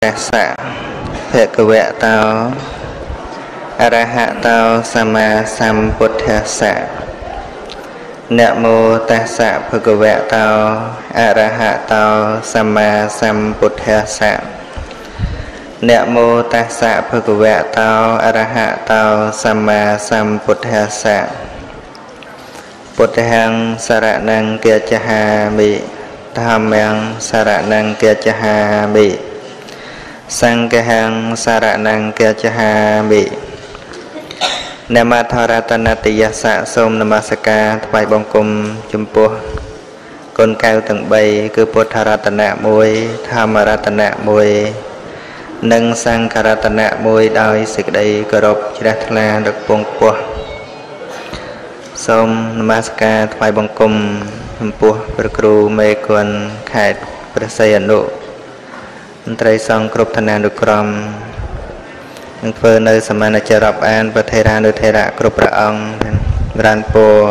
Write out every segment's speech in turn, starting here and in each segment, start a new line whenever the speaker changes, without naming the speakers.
Tassa Bhagavato Arahato Sama Sambuddhassa. Namo Tassa Bhagavato Arahato Sama Sambuddhassa. Namo Tassa Bhagavato Arahato Sama Sambuddhassa. Buddhang Saranang Gacchami, Dhammang Saranang Gacchami, Sanghang Saranang Gacchami. Nama Tharatanatiyasa Som Namasaka Thvai Bangkum Jumpuh Kon Kau Tầng 3 គឺ ពុទ្ធរតនៈ 1 ធម្មរតនៈ 1 និងសង្ឃរតនៈ 1 ដោយសេចក្តីគោរពជ្រះថ្លាដល់ពងពោះសូមនមស្ការថ្វាយបង្គំចំពោះព្រះគ្រូមេគុណខេត្តព្រះសីហនុមន្ត្រីសង្ឃគ្រប់ឋានានុក្រមនឹងធ្វើនៅសមានចរាប់អានប្រធេរានុធេរៈគ្រប់ព្រះអង្គរានពរ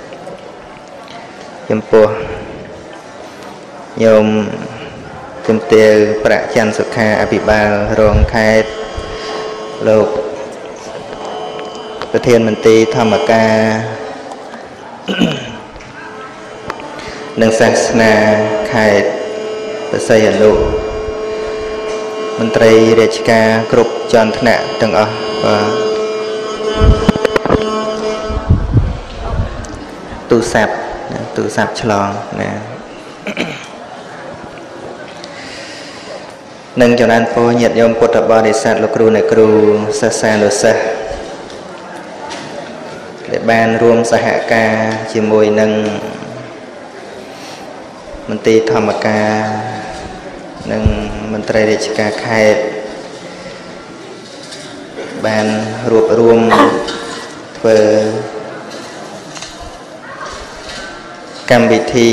ចំពោះញោមជំទាវប្រច័ន្ទសុខាអភិបាលរងខេត្តលោកប្រធានមន្ត្រីធម្មការនិងសាសនាខេត្តព្រះសីហនុមន្ត្រីរាជការគ្រប់ជាន់ថ្នាក់ទាំងអស់បាទទូរស័ព្ទឆ្លងណានិងចំណានពរញាតិញោមពុទ្ធបរិស័ទលោកគ្រូអ្នកគ្រូសិស្សានុសិស្សដែលបានរួមសហការជាមួយនឹងមន្ត្រីធម្មការនិងមន្ត្រីរាជការខេត្តបានរួបរวมធ្វើកម្មវិធី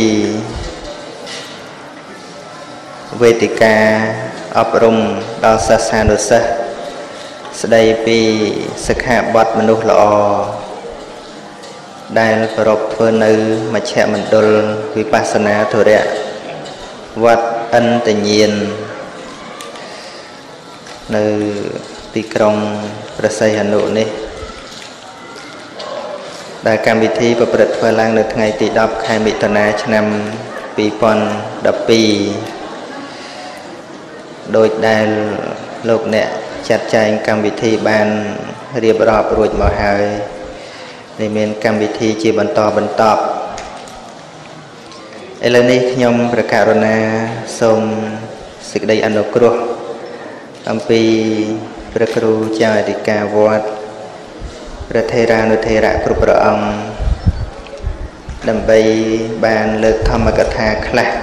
វេទិកាអប់រំដល់សិស្សានុសិស្សស្ដីពីសិក្ខាបទមនុស្សល្អដែលប្រពធ្វើនៅមជ្ឈមណ្ឌលវិបស្សនាធរៈវត្តអន្តញៀននៅទីក្រុងព្រះសីហនុនេះដែលកម្មវិធីប្រព្រឹត្តធ្វើឡើងនៅថ្ងៃទី10ខែមិថុនាឆ្នាំ2012ដោយដែលលោកអ្នកចាត់ចែងកម្មវិធីបានរៀបរាប់រួចមកហើយដែលមានកម្មវិធីជាបន្តឥឡូវនេះខ្ញុំប្រកាសរណាសូមសេចក្តីអនុគ្រោះអំពីព្រះគ្រូចៅអធិការវត្តព្រះថេរានុថេរៈគ្រប់ព្រះអង្គដើម្បីបានលើកធម្មកថាខ្លះ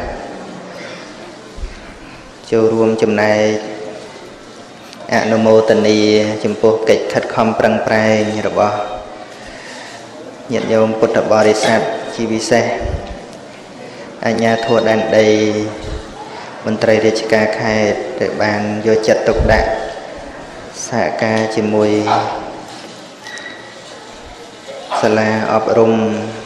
ចូលរួមចំណែកអនុមោទនាចំពោះកិច្ចខិតខំប្រឹងប្រែងរបស់ញាតិញោមពុទ្ធបរិស័ទជាពិសេសអាជ្ញាធរដែនដីមន្ត្រីរាជការខេត្តដែលបានយកចិត្តទុកដាក់សហការជាមួយសាលាអប់រំ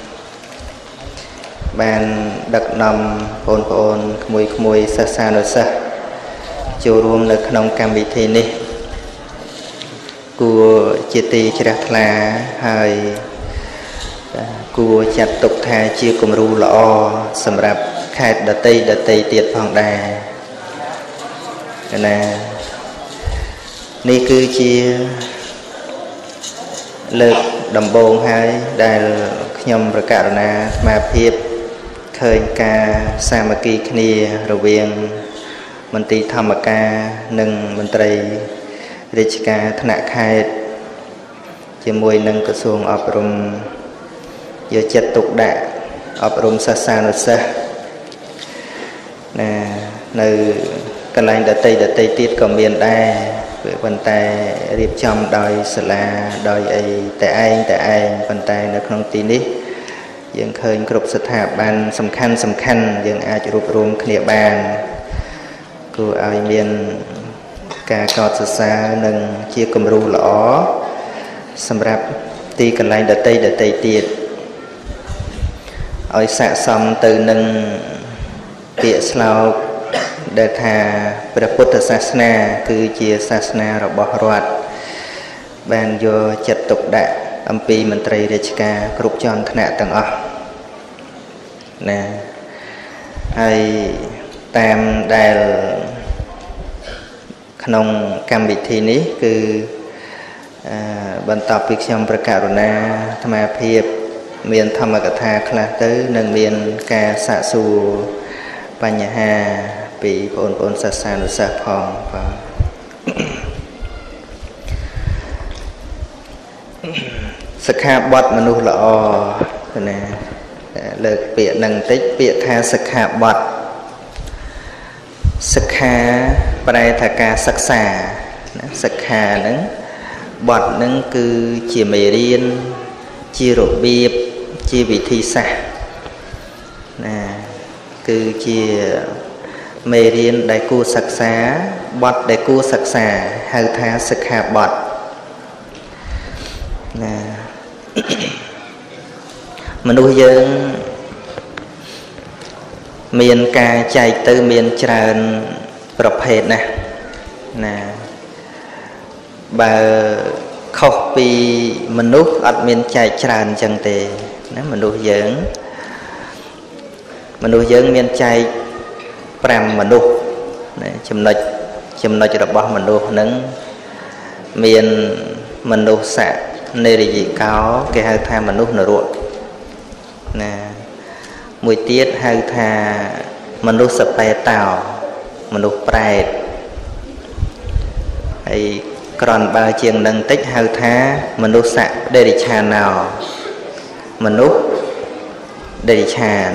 បានដឹកនាំបងប្អូនក្មួយសិស្សានុសិស្សចូលរួមនៅក្នុងកម្មវិធីនេះគួរជាទីជ្រះថ្លាហើយគួរចាត់ទុកថាជាគំរូល្អសម្រាប់ខេត្តដទៃទៀតផងដែរណានេះគឺជាលើកដំបូងហើយដែលខ្ញុំប្រកាសណាស្មារតីឃើញការសាមគ្គីគ្នារវាងមន្ត្រីធម្មការនិងមន្ត្រីរាជការថ្នាក់ខេត្តជាមួយនឹងក្រសួងអប់រំយកចិត្តទុកដាក់អប់រំសិស្សានុសិស្សណានៅកន្លែងដទៃទៀតក៏មានដែរប៉ុន្តែរៀបចំដោយសាលាដោយអីតែឯងប៉ុន្តែនៅក្នុងទីនេះយើងឃើញគ្រប់ស្ថាប័នសំខាន់យើងអាចរួបរวมគ្នាបានគួរឲ្យមានការកោតសរសើរនិងជាគំរូល្អសម្រាប់ទីកន្លែងដទៃទៀតឲ្យស័ក្តិសមទៅនឹងពាក្យស្លោកដែលថាព្រះពុទ្ធសាសនាគឺជាសាសនារបស់រដ្ឋបានយកចិត្តទុកដាក់អំពីមន្ត្រីរាជការគ្រប់ជាន់ថ្នាក់ទាំងអស់ណាហើយតាមដែលក្នុងកម្មវិធីនេះគឺបន្ទាប់ពីខ្ញុំប្រកាសរណាអាត្មាភាពមានធម្មកថាខ្លះទៅនឹងមានការសាកសួរបញ្ហាពីបងប្អូនសិស្សានុសិស្សផងបាទសិក្ខាបទមនុស្សល្អណាលើកពាក្យនឹងតិចពាក្យថាសិក្ខាបទសិក្ខាប្រែថាការសិក្សាណាសិក្ខាហ្នឹងបទហ្នឹងគឺជាមេរៀនជារបៀបជាវិធីសាស្ត្រណាគឺជាមេរៀនដែលគួរសិក្សាបទដែលគួរសិក្សាហៅថាសិក្ខាបទណាមនុស្សយើងមានការចែកទៅមានច្រើនប្រភេទណាណាបើខុសពីមនុស្សអត់មានចែកច្រើនអញ្ចឹងទេណាមនុស្សយើងមានចែក5មនុស្សណាចំណុចរបស់មនុស្សហ្នឹងមានមនុស្សស័ក្តិនេរយិកោគេហៅថាមនុស្សនរកណាមួយទៀតហៅថាមនុស្សសបេតោមនុស្សប្រែតហើយក្រនបើជាងនឹងតិចហៅថាមនុស្សសៈដេរិឆាណោមនុស្សដេរិឆាន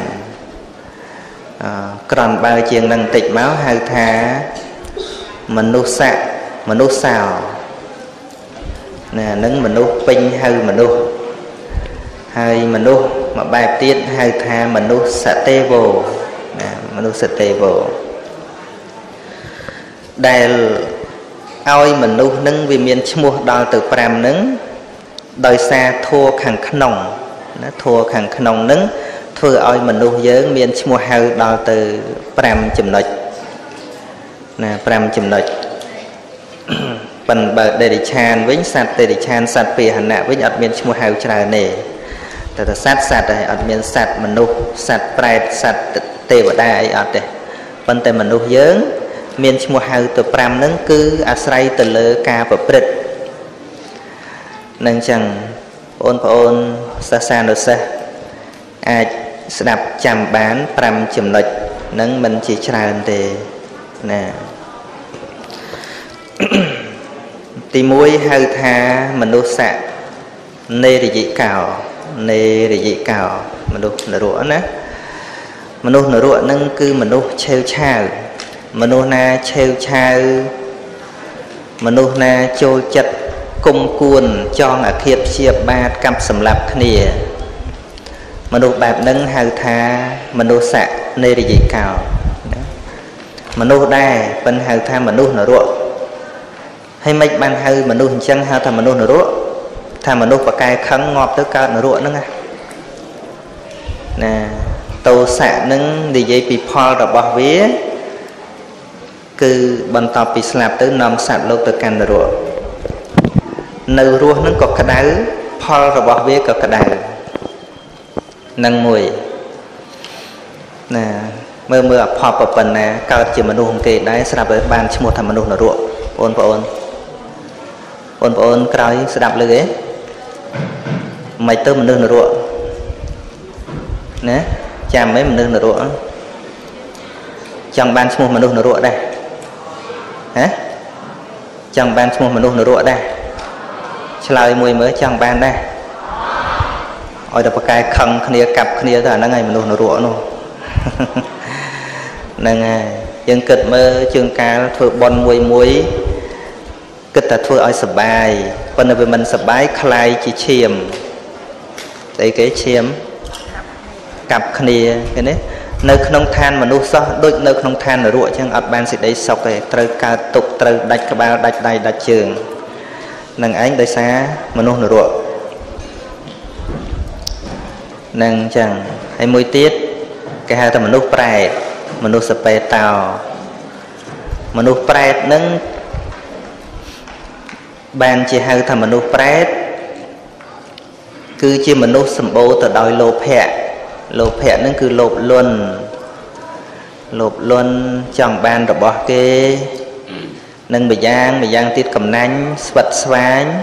ក្រនបើជាងនឹងតិចមកហៅថាមនុស្សសៈមនុស្សសោណានឹងមនុស្សពេញហៅមនុស្សហើយមនុស្សមួយបែបទៀតហៅថាមនុស្សសតេវោណាមនុស្សសតេវោដែលឲ្យមនុស្សនឹងវាមានឈ្មោះដល់ទៅ5ហ្នឹងដោយសារធัวខាងក្នុងណាធัวខាងក្នុងហ្នឹងធ្វើឲ្យមនុស្សយើងមានឈ្មោះហៅដល់ទៅ5ចំណុចណា5ចំណុចប៉ុន្តែបើដេរិឆានវិញសត្វដេរិឆានសត្វពាហនៈវិញអត់មានឈ្មោះហៅច្រើនទេតែសត្វហើយអត់មានសត្វមនុស្សសត្វប្រែតសត្វទេវតាអីអត់ទេប៉ុន្តែមនុស្សយើងមានឈ្មោះហៅទៅ5ហ្នឹងគឺអាស្រ័យទៅលើការប្រព្រឹត្តនឹងចឹងបងប្អូនសិស្សានុសិស្សអាចស្ដាប់ចាំបាន5ចំណុចហ្នឹងមិនជាច្រើនទេណាទី1ហៅថាមនុស្សស័ក្តិនេរយិកោនេរយិកោមនុស្សនរកណាមនុស្សនរកហ្នឹងគឺមនុស្សឆេវឆាវមនុស្សណាឆេវឆាវមនុស្សណាចូលចិត្តគុំគួនចងអាឃាតព្យាបាទកាប់សម្លាប់គ្នាមនុស្សបែបហ្នឹងហៅថាមនុស្សស័ក្តិនេរយិកោមនុស្សដែរប៉ុន្តែហៅថាមនុស្សនរកហើយមិនបានហៅមនុស្សអញ្ចឹងហៅថាមនុស្សនរកថាមនុស្សបកែខឹងងាប់ទៅកើតនរកហ្នឹងណាតោសៈហ្នឹងនិយាយពីផលរបស់វាគឺបន្ទាប់ពីស្លាប់ទៅនាំសត្វលោកទៅកាន់នរកនៅរស់ហ្នឹងក៏ក្តៅផលរបស់វាក៏ក្តៅនឹងមួយណាមើលអផលប៉ុណ្ណាកើតជាមនុស្សគេដែរស្រាប់តែបានឈ្មោះថាមនុស្សនរកបងប្អូនក្រោយស្ដាប់ឮទេមិនទៅមនុស្សនរកណាចាំមិនមនុស្សនរកចង់បានឈ្មោះមនុស្សនរកដែរហ៎ចង់បានឈ្មោះមនុស្សនរកដែរឆ្លើយមួយមើលចង់បានដែរឲ្យតែប្រកែខឹងគ្នាកាប់គ្នាទៅអាហ្នឹងហើយមនុស្សនរកនោះហ្នឹងហើយយើងគិតមើលជើងកាលធ្វើបន់មួយគិតតែធ្វើឲ្យសបាយប៉ុន្តែវាមិនសបាយคล้ายជាឈាមស្អីគេឈាមកាប់គ្នាឃើញទេនៅក្នុងឋានមនុស្សសោះដូចនៅក្នុងឋាននរកអញ្ចឹងអត់បានសេចក្តីសុខទេត្រូវកើតទុក្ខត្រូវដាច់ក្បាលដាច់ដៃដាច់ជើងនឹងឯងដោយសារមនុស្សនរកនឹងអញ្ចឹងហើយមួយទៀតគេហៅថាមនុស្សប្រែតមនុស្សសបេតោមនុស្សប្រែតនឹងបានជាហៅថាមនុស្សប្រែតគឺជាមនុស្សសម្បូរទៅដោយលោភៈលោភៈនឹងគឺលោភលន់ចង់បានរបស់គេនឹងម្យ៉ាងទៀតកំណាញ់ស្វិតស្វាញ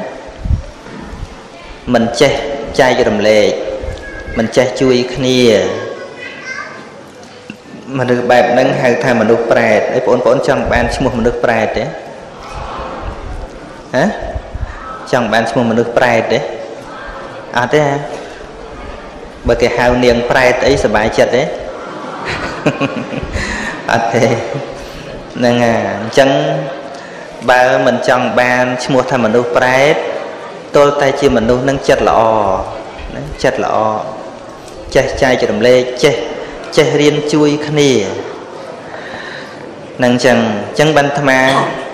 មិនចេះចែករំលែកមិនចេះជួយគ្នាមនុស្សបែបហ្នឹងហៅថាមនុស្សប្រែតហើយបងប្អូនចង់បានឈ្មោះមនុស្សប្រែតទេហ៎ចង់បានឈ្មោះមនុស្សប្រែតទេអត់ទេបើគេហៅនាងប្រែតអីសប្បាយចិត្តទេអត់ទេហ្នឹងហើយអញ្ចឹងបើមិនចង់បានឈ្មោះថាមនុស្សប្រែតទល់តែជាមនុស្សនឹងចិត្តល្អណាចិត្តល្អចេះចែករំលែកចេះរៀនជួយគ្នានឹងអញ្ចឹងបានអាត្មា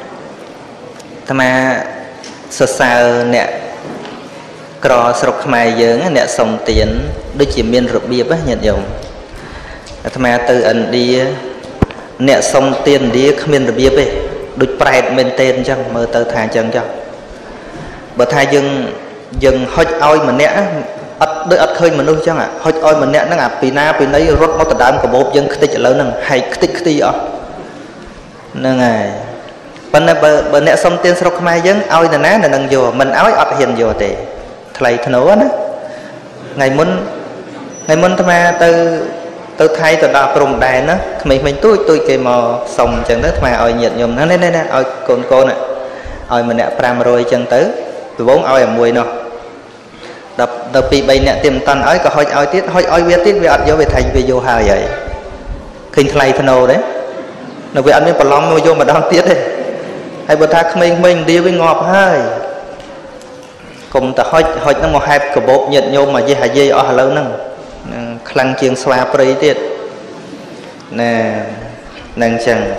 សរសើរអ្នកក្រស្រុកខ្មែរយើងអ្នកសុំទានដូចជាមានរបៀបញាតិញោមអាត្មាទៅឥណ្ឌាអ្នកសុំទានឥណ្ឌាគ្មានរបៀបទេដូចប្រែតមែនទេអញ្ចឹងមើលទៅថាអញ្ចឹងចុះបើថាយើងហុចឲ្យម្នាក់អត់ឃើញមនុស្សអញ្ចឹងហុចឲ្យម្នាក់ហ្នឹងអាពីណាពីណីរត់មកទៅដើមកបោបយើងខ្ទេចឥឡូវហ្នឹងហែកខ្ទេចខ្ទីអស់ហ្នឹងហើយប៉ុន្តែបើអ្នកសុំទានស្រុកខ្មែរយើងឲ្យនរណានឹងយកមិនឲ្យអត់ហ៊ានយកទេថ្លៃធ្នូណាថ្ងៃមុនអាត្មាទៅថៃទៅដល់ព្រំដែនណាក្មេងៗទូចគេមកសុំអញ្ចឹងទៅអាត្មាឲ្យញាតិញោមហ្នឹងនេះឲ្យកូនឲ្យម្នាក់500អញ្ចឹងទៅដំបូងឲ្យតែមួយនោះដល់2 3នាក់ទៀតមិនតាន់ឲ្យក៏ហុចឲ្យទៀតហុចឲ្យវាទៀតវាអត់យកវាថាវាយកហើយឃើញថ្លៃធ្នូទេនៅវាអត់មានប្រឡំមកយកម្ដងទៀតទេហើយបើថាក្មេងៗឥណ្ឌាវាងាប់ហើយកុំតែហុចហ្នឹងមកហែបកបោបញាតិញោមមកយេះអាយាយអស់ឥឡូវហ្នឹងខ្លាំងជាងស្វាព្រៃទៀតណានឹងអញ្ចឹង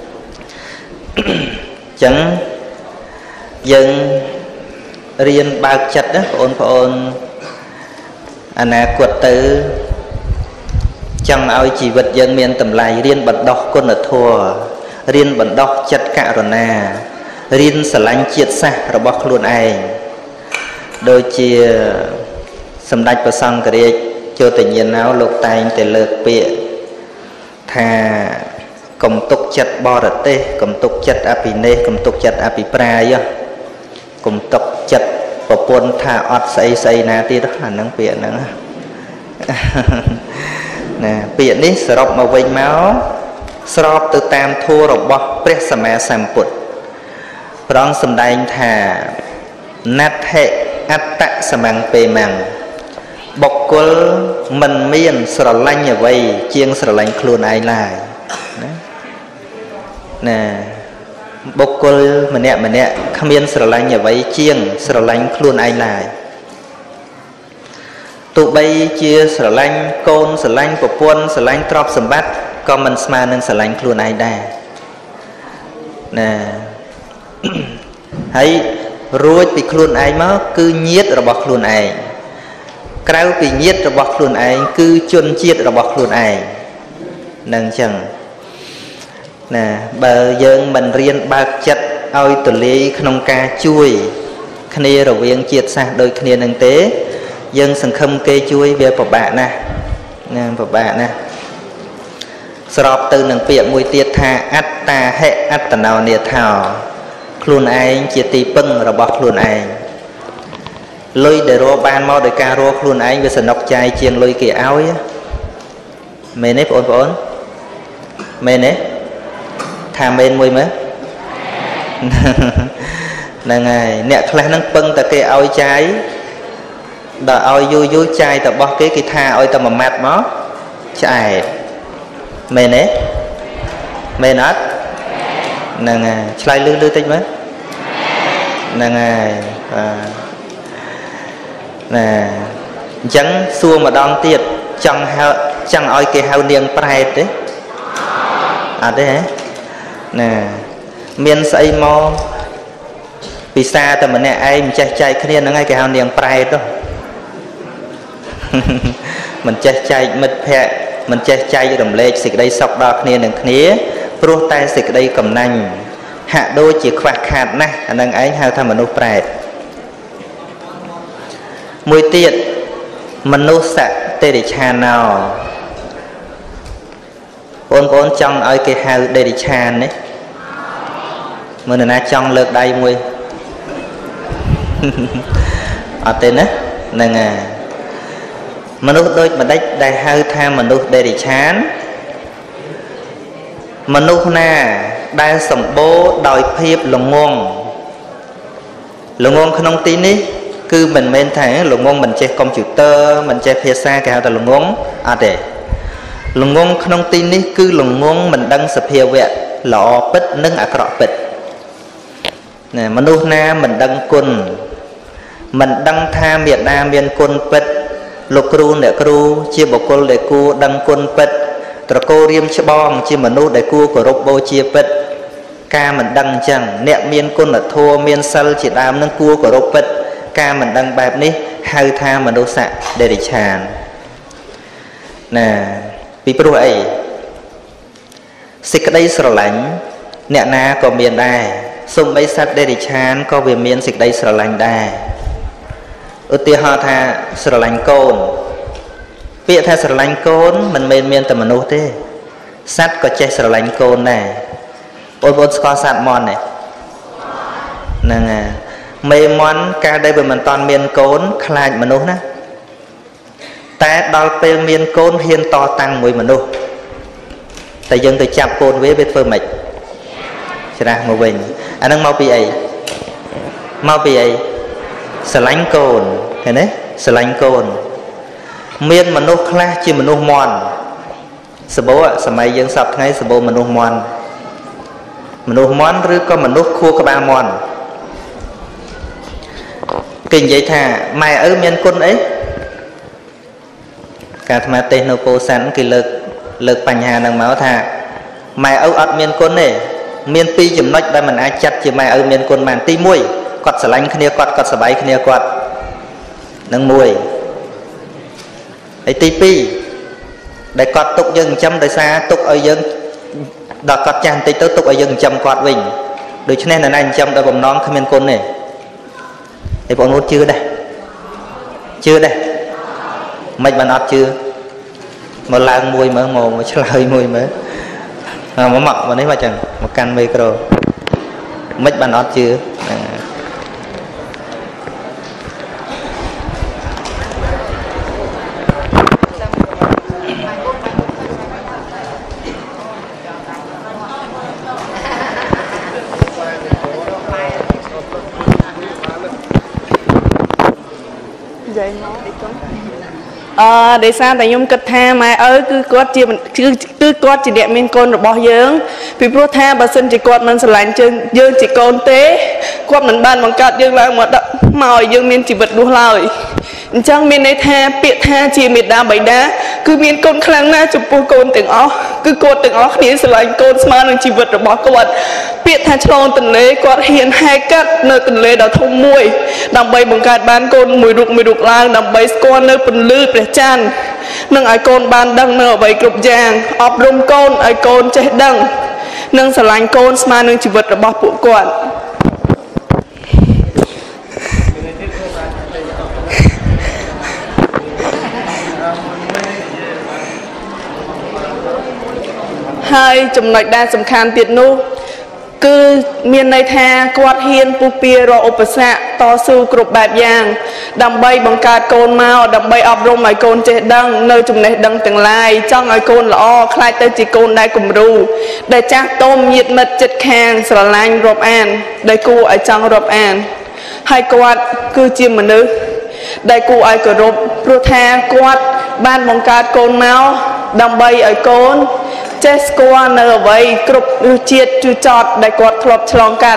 យើងរៀនបើកចិត្តណាបងប្អូនអនាគតទៅចង់ឲ្យជីវិតយើងមានតម្លៃរៀនបណ្ដោះគុណធម៌រៀនបណ្ដោះចិត្តករុណារៀនស្រឡាញ់ជាតិសាសន៍របស់ខ្លួនឯងដូចជាសម្ដេចព្រះសង្ឃរាជជោទញ្ញាណោលោកតែងតែលើកពាក្យថាកុំទុកចិត្តបរទេសកុំទុកចិត្តអភិនេស្កុំទុកចិត្តអភិប្រាយកុំទុកចិត្តប្រពន្ធថាអត់ស្អីណាទៀតអាហ្នឹងពាក្យហ្នឹងណាពាក្យនេះសរុបមកវិញមកស្របទៅតាមធម៌របស់ព្រះសម្មាសម្ពុទ្ធព្រះអង្គសម្ដែងថាណដ្ឋិអត្តសមង្ពេមង្សបុគ្គលមិនមានស្រឡាញ់អ្វីជាងស្រឡាញ់ខ្លួនឯងឡើយណាបុគ្គលម្នាក់គ្មានស្រឡាញ់អ្វីជាងស្រឡាញ់ខ្លួនឯងឡើយទោះបីជាស្រឡាញ់កូនស្រឡាញ់ប្រពន្ធស្រឡាញ់ទ្រព្យសម្បត្តិក៏មិនស្មើនឹងស្រឡាញ់ខ្លួនឯងដែរណាហើយរួចពីខ្លួនឯងមកគឺញាតិរបស់ខ្លួនឯងក្រៅពីញាតិរបស់ខ្លួនឯងគឺជនជាតិរបស់ខ្លួនឯងនឹងអញ្ចឹងណាបើយើងមិនរៀនបើកចិត្តឲ្យទូលាយក្នុងការជួយគ្នារវាងជាតិសាសន៍ដូចគ្នានឹងទេយើងសង្ឃឹមគេជួយវាពិបាកណាស់ណាពិបាកណាស់ស្របទៅនឹងពាក្យមួយទៀតថាអត្តាហិអត្តនោនាថោខ្លួនឯងជាទីពឹងរបស់ខ្លួនឯងលុយដែលរកបានមកដោយការរកខ្លួនឯងវាសនុកចាយជាងលុយគេឲ្យមែនទេបងប្អូនមែនទេថាមែនមួយមើលហ្នឹងហើយអ្នកខ្លះហ្នឹងពឹងតែគេឲ្យចាយដល់ឲ្យយូរចាយទៅរបស់គេថាឲ្យតែមួយម៉ាត់មកឆ្អែតមែនទេមែនអត់ហ្នឹងហើយឆ្លើយលឺតិចមើលហ្នឹងហើយណាអញ្ចឹងសួរម្ដងទៀតចង់ឲ្យគេហៅនាងប្រែតទេអត់ទេហ៎ណាមានស្អីមកពិសាតែម្នាក់ឯងមិនចេះចែកគ្នាហ្នឹងហើយគេហៅនាងប្រែតមិនចេះចែកមិត្តភ័ក្តិមិនចេះចែករំលែកសេចក្តីសុខដល់គ្នានឹងគ្នាព្រោះតែសេចក្តីកំណាញ់ហាក់ដូចជាខ្វះខាតណាស់អានឹងឯងហៅថាមនុស្សប្រែតមួយទៀតមនុស្សសត្វតិរិឆាណោបងប្អូនចង់ឲ្យគេហៅតិរិឆាននេះមើលនរណាចង់លើកដៃមួយអត់ទេណាហ្នឹងហើយមនុស្សដូចម្ដេចដែលហៅថាមនុស្សតិរិឆានមនុស្សណាដែលសម្បូរដោយភាពល្ងងក្នុងទីនេះគឺមិនមែនថាល្ងងមិនចេះកុំព្យូទ័រមិនចេះភាសាគេហៅថាល្ងងអត់ទេល្ងងក្នុងទីនេះគឺល្ងងមិនដឹងសភាវៈល្អពិតនិងអាក្រក់ពិតណាមនុស្សណាមិនដឹងគុណមិនដឹងថាមេដាមានគុណពិតលោកគ្រូអ្នកគ្រូជាបុគ្គលដែលគួរដឹងគុណពិតត្រកូលរៀមច្បងជាមនុស្សដែលគួរគោរពបូជាពិតការមិនដឹងអញ្ចឹងអ្នកមានគុណធម៌មានសិលជាដើមនឹងគួរគោរពពិតការមិនដឹងបែបនេះហៅថាមនុស្សសត្វដេរិឆានណាពីព្រោះអីសេចក្តីស្រឡាញ់អ្នកណាក៏មានដែរសូម្បីសត្វដេរិឆានក៏វាមានសេចក្តីស្រឡាញ់ដែរឧទាហរណ៍ថាស្រឡាញ់កូនពាក្យថាស្រឡាញ់កូនមិនមែនមានតែមនុស្សទេសត្វក៏ចេះស្រឡាញ់កូនដែរបងប្អូនស្គាល់សត្វមាន់ទេហ្នឹងហើយមេមាន់កាលដែលវាមិនតាន់មានកូនខ្លាចមនុស្សណាតែដល់ពេលមានកូនហ៊ានតតាំងមួយមនុស្សតែយើងទៅចាប់កូនវាធ្វើម៉េចច្រាស់មកវិញអាហ្នឹងមកពីអីស្រឡាញ់កូនឃើញទេស្រឡាញ់កូនមានមនុស្សខ្លះជាមនុស្សមន់សបោសម័យយើងសពថ្ងៃសបោមនុស្សមន់ឬក៏មនុស្សខួរក្បាលមន់គេនិយាយថាម៉ែឪមានគុណអីការអាត្មាទេសនៅពោធិ៍សាត់គេលើកបញ្ហាហ្នឹងមកថាម៉ែឪអត់មានគុណទេមានពីរចំណុចដែលមិនអាចចាត់ជាម៉ែឪមានគុណបានទី1គាត់ស្រឡាញ់គ្នាគាត់សប្បាយគ្នាគាត់នឹងមួយហើយទី2ដែលគាត់ទុកយើងចិញ្ចឹមដោយសារទុកឲ្យយើងដល់គាត់ចាស់បន្តិចទៅទុកឲ្យយើងចិញ្ចឹមគាត់វិញដូច្នេះនៅណាចិញ្ចឹមដោយបំណងគ្មានគុណទេហើយបងប្អូនជឿដែរមិនបានអត់ជឿមកឡើងមួយមើលមកឆ្លើយមួយមើលមកនេះមកចឹងមកកាន់មីក្រូមិនបានអត់ជឿ
ដោយសារតែខ្ញុំគិតថាម៉ែឪគឺគាត់ជាអ្នកមានកូនរបស់យើងពីព្រោះថាបើសិនជាគាត់មិនស្រឡាញ់យើងជាកូនទេគាត់មិនបានបង្កើតយើងឡើងមកឲ្យយើងមានជីវិតរស់ឡើយអញ្ចឹងមានន័យថាពាក្យថាជាមេដាបៃតាគឺមានគុណខ្លាំងណាស់ចំពោះកូនទាំងអស់គឺគាត់ទាំងអស់គ្នាស្រឡាញ់កូនស្មើនឹងជីវិតរបស់គាត់ពាក្យថាឆ្លងទន្លេគាត់ហ៊ានហែកកាត់នៅទន្លេដ៏ធំមួយដើម្បីបង្កើតបានកូនមួយរូបឡើងដើម្បីស្គាល់នៅពន្លឺព្រះច័ន្ទនិងឲ្យកូនបានដឹងនៅអ្វីគ្រប់យ៉ាងអប់រំកូនឲ្យកូនចេះដឹងនិងស្រឡាញ់កូនស្មើនឹងជីវិតរបស់ពួកគាត់ហើយចំណុចដែលសំខាន់ទៀតនោះគឺមានន័យថាគាត់ហ៊ានពុះពៀរកឧបសគ្គតស៊ូគ្រប់បែបយ៉ាងដើម្បីបង្កើតកូនមកដើម្បីអប់រំឲ្យកូនចេះដឹងនៅចំណេះដឹងទាំងឡាយចង់ឲ្យកូនល្អខ្លាចទៅជាកូនដែលគំរូដែលចាស់ទុំញាតិមិត្តជិតខាងស្រឡាញ់រាប់អានដែលគួរឲ្យចង់រាប់អានហើយគាត់គឺជាមនុស្សដែលគួរឲ្យគោរពព្រោះថាគាត់បានបង្កើតកូនមកដើម្បីឲ្យកូនចេះស្គាល់នៅអ្វីគ្រប់រសជាតិជូរចត់ដែលគាត់ធ្លាប់ឆ្លងកាត់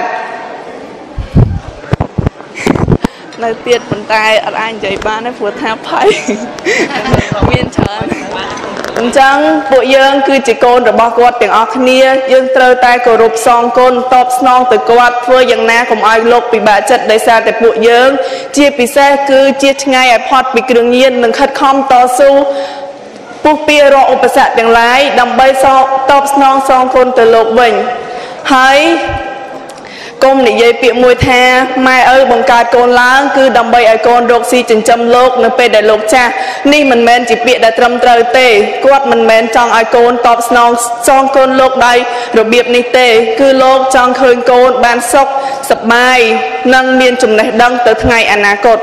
នៅទៀតប៉ុន្តែអត់អាចនិយាយបានទេព្រោះថាភ័យមានច្រើនអញ្ចឹងពួកយើងគឺជាកូនរបស់គាត់ទាំងអស់គ្នាយើងត្រូវតែគោរពសងគុណតបស្នងទៅគាត់ធ្វើយ៉ាងណាកុំឲ្យលោកពិបាកចិត្តដោយសារតែពួកយើងជាពិសេសគឺជាឆ្ងាយឲ្យផុតពីគ្រឿងញៀននិងខិតខំតស៊ូពុះពីរកឧបសគ្គទាំងឡាយដើម្បីតបស្នងសងគុណទៅលោកវិញហើយកុំនិយាយពាក្យមួយថាម៉ែឪបង្កើតកូនឡើងគឺដើម្បីឲ្យកូនរកស៊ីចិញ្ចឹមលោកនៅពេលដែលលោកចាស់នេះមិនមែនជាពាក្យដែលត្រឹមត្រូវទេគាត់មិនមែនចង់ឲ្យកូនតបស្នងសងគុណលោកដោយរបៀបនេះទេគឺលោកចង់ឃើញកូនបានសុខសប្បាយនិងមានចំណេះដឹងទៅថ្ងៃអនាគត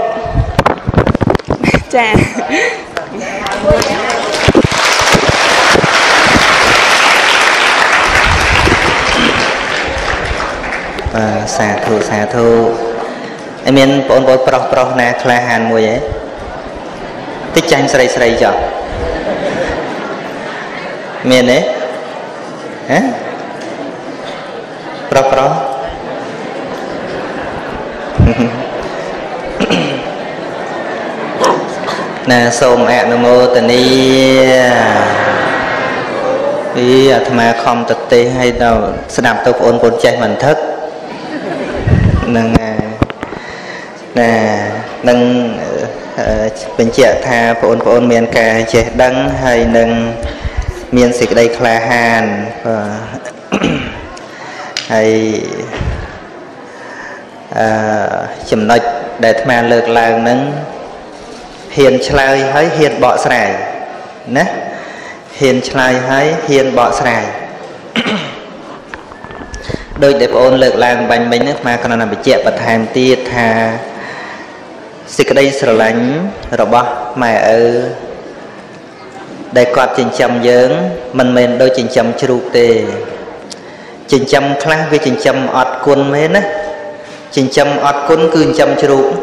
ចា
សាធុសាធុឯមានបងប្អូនប្រុសណាក្លាហានមួយឯងតិចចាញ់ស្រីចុះមានទេហ៎ប្រុសណាសូមអនុមោទនាអាត្មាខំតទេសឲ្យដល់ស្ដាប់ទៅបងប្អូនចេះមិនថឹកនឹងណានឹងបញ្ជាក់ថាបងប្អូនមានការចេះដឹងហើយនឹងមានសេចក្តីក្លាហានហើយចំណុចដែលអាត្មាលើកឡើងហ្នឹងហ៊ានឆ្លើយហើយហ៊ានបកស្រាយណាហ៊ានឆ្លើយហើយហ៊ានបកស្រាយដោយដែលបងអូនលើកឡើងបាញ់មិញហ្នឹងអាត្មាគ្រាន់តែបញ្ជាក់បន្ថែមទៀតថាសេចក្តីស្រឡាញ់របស់ម៉ែឪដែលគាត់ចិញ្ចឹមយើងមិនមែនដូចចិញ្ចឹមជ្រូកទេចិញ្ចឹមខ្លះវាចិញ្ចឹមអត់គុណមែនណាចិញ្ចឹមអត់គុណគឺចិញ្ចឹមជ្រូក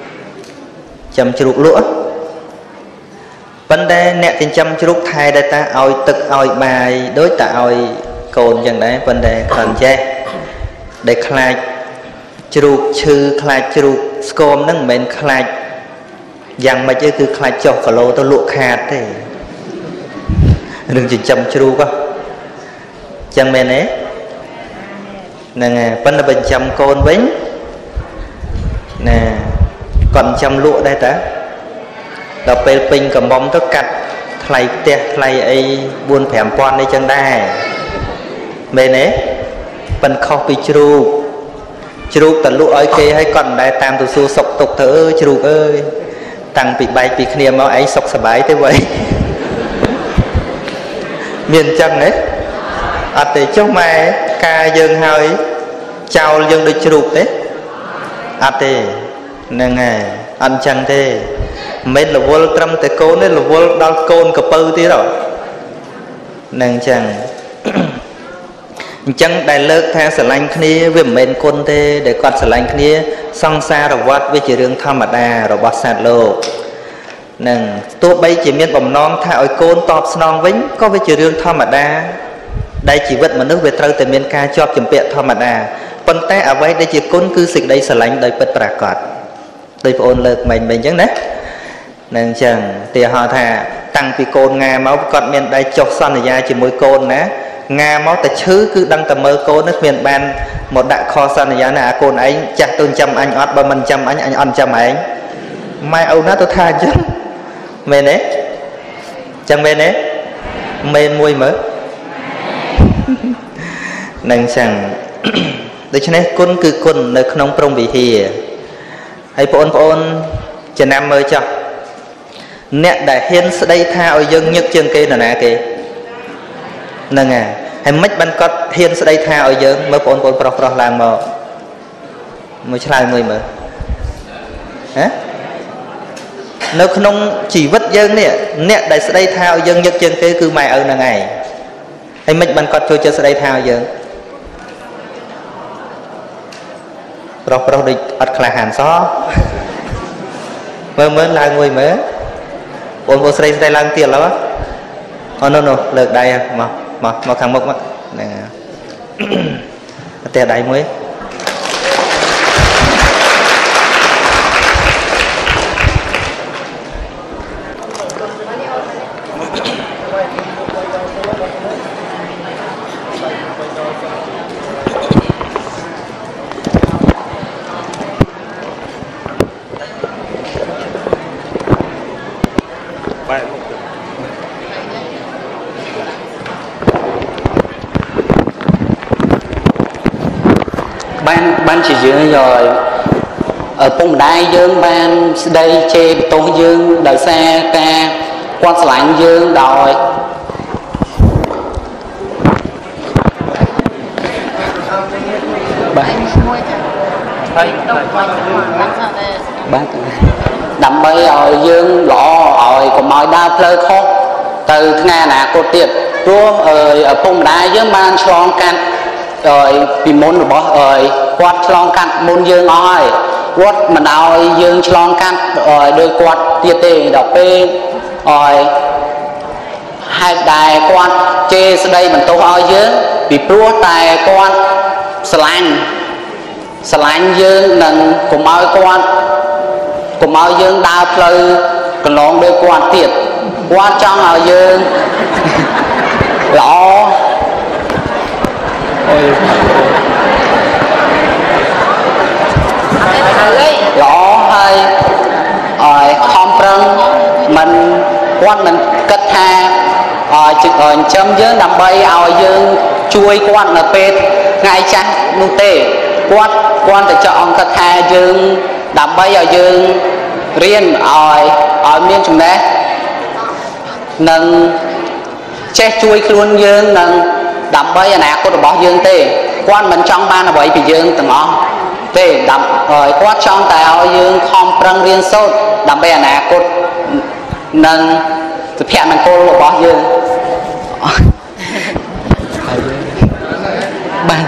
លក់ប៉ុន្តែអ្នកចិញ្ចឹមជ្រូកថែតែឲ្យទឹកឲ្យបាយដូចតែឲ្យកូនចឹងដែរប៉ុន្តែគ្រាន់ចេះដែលខ្លាចជ្រូកឈឺខ្លាចជ្រូកស្គមហ្នឹងមិនមែនខ្លាចយ៉ាងម៉េចទេគឺខ្លាចចុះគីឡូទៅលក់ខាតទេរឿងចិញ្ចឹមជ្រូកចឹងមែនទេហ្នឹងហើយប៉ុន្តែបើចិញ្ចឹមកូនវិញណាគាត់ចិញ្ចឹមលក់ដែរតាដល់ពេលពេញកំមុំទៅកាត់ថ្លៃផ្ទះថ្លៃអី 4-5,000 នេះចឹងដែរមែនទេប៉ិនខុសពីជ្រូកតលក់ឲ្យគេឲ្យគាត់មិនដែលតាមទៅសួរសុខទុក្ខទៅអើជ្រូកអើយតាំងពីបែកពីគ្នាមកឯងសុខសប្បាយទេវ៉ៃមានអញ្ចឹងទេអត់ទេចុះម៉ែការយើងហើយចោលយើងដូចជ្រូកទេអត់ទេហ្នឹងហើយអត់អញ្ចឹងទេមិនរវល់ត្រឹមតែកូនទេរវល់ដល់កូនកពៅទៀតហ្នឹងអញ្ចឹងអញ្ចឹងដែលលើកថាស្រឡាញ់គ្នាវាមិនមែនគុណទេដែលគាត់ស្រឡាញ់គ្នាសង្សារវត្តវាជារឿងធម្មតារបស់សត្វលោកនឹងទោះបីជាមានបំណងថាឲ្យកូនតបស្នងវិញក៏វាជារឿងធម្មតាដែលជីវិតមនុស្សវាត្រូវតែមានការជាប់ជំពាក់ធម្មតាប៉ុន្តែអ្វីដែលជាគុណគឺសេចក្តីស្រឡាញ់ដោយពិតប្រាកដដោយបងអូនលើកមិញអញ្ចឹងណានឹងអញ្ចឹងទីហោថាតាំងពីកូនងាមកគាត់មានដៃចុះសន្យាជាមួយកូនណាងាមកតែឈឺគឺដឹងតែមើលកូននេះគ្មានបានមកដាក់ខសន្យាណាអាកូនឯងចាស់ទៅចាំអញអត់បើមិនចាំអញអត់ចាំឯងម៉ែឪណាទៅថាអញ្ចឹងមែនទេចឹងមែនទេមែនមួយមើលនឹងអញ្ចឹងដូច្នេះគុណគឺគុណនៅក្នុងព្រំវិហារហើយបងប្អូនចំណាំមើលចុះអ្នកដែលហ៊ានស្ដីថាឲ្យយើងញឹកជាងគេនរណាគេហ្នឹងហើយមិនបានគាត់ហ៊ានស្ដីថាឲ្យយើងមើលបងប្អូនប្រុសឡើងមកមួយឆ្លើយមួយមើលហ៎នៅក្នុងជីវិតយើងនេះអ្នកដែលស្ដីថាឲ្យយើងញឹកជាងគេគឺម៉ែឪហ្នឹងឯងហើយមិនបានគាត់ចូលចិត្តស្ដីថាឲ្យយើងប្រុសដូចអត់ក្លាហានសោះមើលឡើងមួយមើលបងប្អូនស្រីឡើងទៀតឡើយអូនោះលើកដៃមកខាងមុខមកហ្នឹងតែដៃមួយ
ban chỉ dương rồi ở vùng đai dương ban đây chê tôn dương đời xa ca quan lãnh dương đòi đầm bay rồi dương lọ rồi còn mọi đa plơ khóc từ ngày nào cô tiệt rùa ở vùng đai dương ban tròn can rồi vì môn rồi bỏ rồi quạt tròn can môn dương nói quát mình ao dương tròn can rồi đôi quạt tiệt tề đọc p rồi hai đài quạt chê sau đây mình tô ao dương vì rùa tài quạt slang dương nâng cùng ao dương đa plơ còn lon đôi quạt tiệt quạt trong ao dương lọ lọ hay rồi không răng mình quan mình kết tha rồi chừng rồi chấm dương đầm bay ao dương chui quan ở bên ngay chắc nu tê quan để chọn kết tha dương đầm bay ao dương riêng rồi ở miền chúng đấy nâng che chui luôn dương nâng đầm bay nè cô bỏ dương tê quan mình trong ban là bởi vì dương từng ngõ tê đầm rồi quát trong tàu dương không răng riêng sốt đầm bay nè cô nâng thực hiện mình cô bỏ dương ban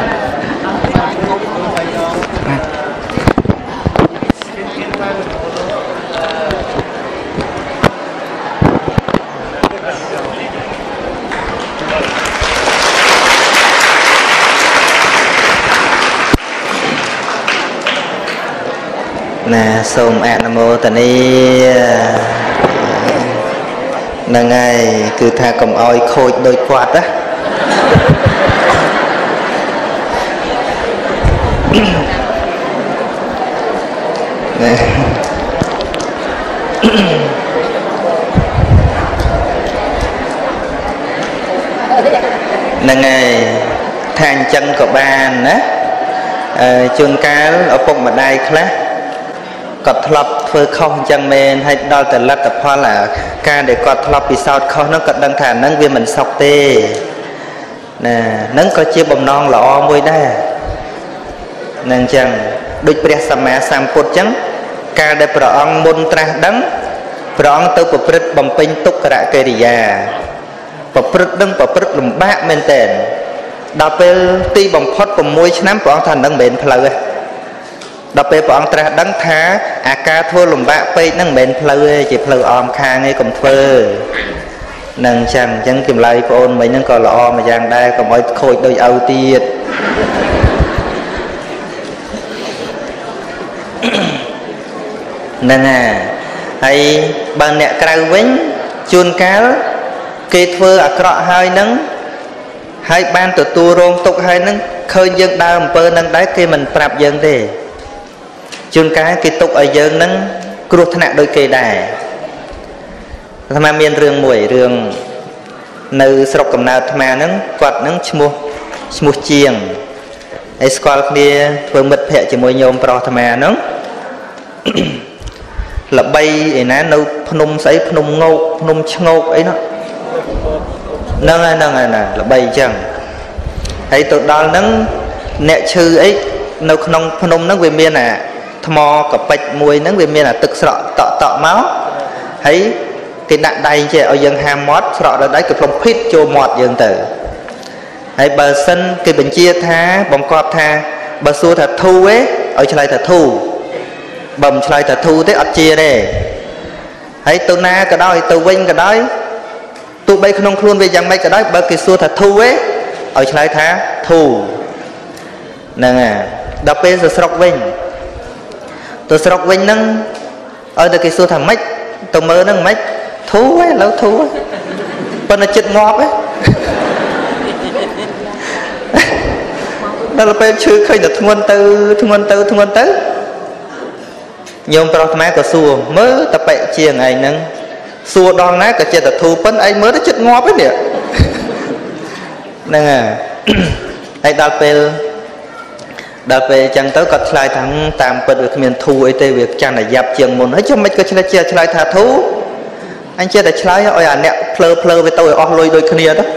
nè sôm Nam mô Tà Ni nâng ngay cứ tha cầm oi khôi đôi quạt á nè nâng ngay than chân của bàn á chuông cá ở vùng mà đây khác có thọp phơi không chẳng men hay đo từ lát tập hoa là ca để có thọp bị sao không nó có đăng thản nâng viên mình sọc tê nè nâng có chia bầm non lọ môi đa nâng chẳng đôi bè sama sam cột trắng ca để pro ông môn tra đắng pro ông từ bậc brit bầm pin túc cả cây đi già bậc brit đừng bậc brit lùm bát men tên đào pe ti bầm phốt bầm môi nắm pro ông thành đấng bền phơi đọc về bọn ta đăng thá ca thua lùm bạ phê nâng mến phơi chỉ phơi om khang ấy cùng phơi nâng chẳng chẳng kìm lại phôn mấy nâng còn là om mà giang đây còn mỗi khôi đôi âu tiết nâng hay bằng nẹ krau vĩnh chuôn cá kê thơ krọ hai nâng hai ban từ tu rôn tục hai nâng khơi dân đau một bơ nâng đáy kê mình prap dân thế chương cái cái tục ở dân nâng cột thạch đôi cây đài tham gia miền rừng mùi rừng nơi sọc cầm nào tham gia nâng quạt nâng mua chiềng ấy squal kia vừa mật hệ chỉ mùi nhôm pro tham gia nâng là bay ấy ná nâu phun sấy phun ngô phun ngô ấy nó nâng là bay chẳng ấy tụi đó nâng nẹt chư ấy nâu không phun nâng về miền à thò cặp bạch mùi nắng về miền là tực sọ tọ máu thấy cái nạn đây chứ ở dân ham mót sọ rồi đấy cái phong phít cho mọt dân tử hay bờ sân cái bình chia tha bóng cọp tha bờ xua thật thu ấy ở trên này thật thu bầm trên này thật thu thế ở chia đây thấy tôi na cái đó tôi vinh cái đó tôi bay không luôn về rằng mấy cái đó bờ cái xua thật thu ấy ở trên này tha thu nè đập bên rồi sọc vinh tôi sọc vinh nâng ở đây cái xua thằng mách tôi mơ nâng mách thú ấy lâu thú ấy còn nó chết ngọt ấy đó là bên chưa khơi được thun tư nhôm pro má có xua mơ tập bẹ chiềng ấy nâng xua đòn ná cả chết được thu phân ấy mới nó chết ngọt ấy nè nâng à đây đào pel đợt về chẳng tới có lại thằng tạm bật được miền thu ấy tê việc chẳng là dạp trường môn ấy cho mấy cái chia lại thả thú anh chia để lại ôi à nè plơ với tôi lôi đôi kia đó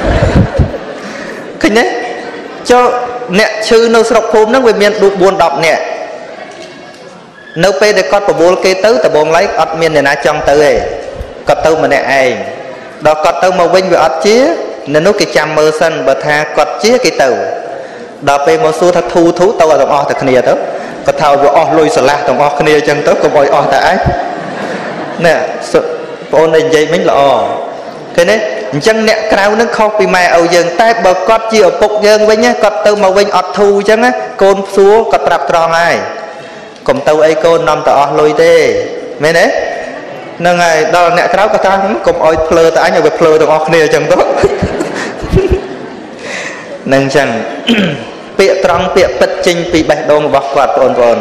kinh đấy cho nè chư nô sọc phôm nó về miền đục buồn đọc nè nấu pe để con của kê tứ tập bồn lấy ọt miền này na trong tới ấy có tâu mà nè ai đó có tâu mà vinh về ọt chía nên nó cái chăm mơ sân bờ tha cọt chía cái tàu đó pe một số thằng thu thú tàu ở đồng thật kia đó có thao vừa lôi sờ la đồng kia chân tới có bồi tại nè ôn này dây mình là thế đấy chân nè cao nó không bị mày ở dừng tay bờ cọt chia ở cục dừng với nhá cọt tâu mà vinh ọt thu chân á côn xuống cọt trap tròn ai cùng tàu ấy cô nằm tao lôi tê mấy đấy nâng ngày đó nè cái đó có ta cùng oi plơ tại nhà về plơ được kia chẳng tốt nâng chẳng bịa trăng bịa bật chinh bị bạch đông bọc quạt ồn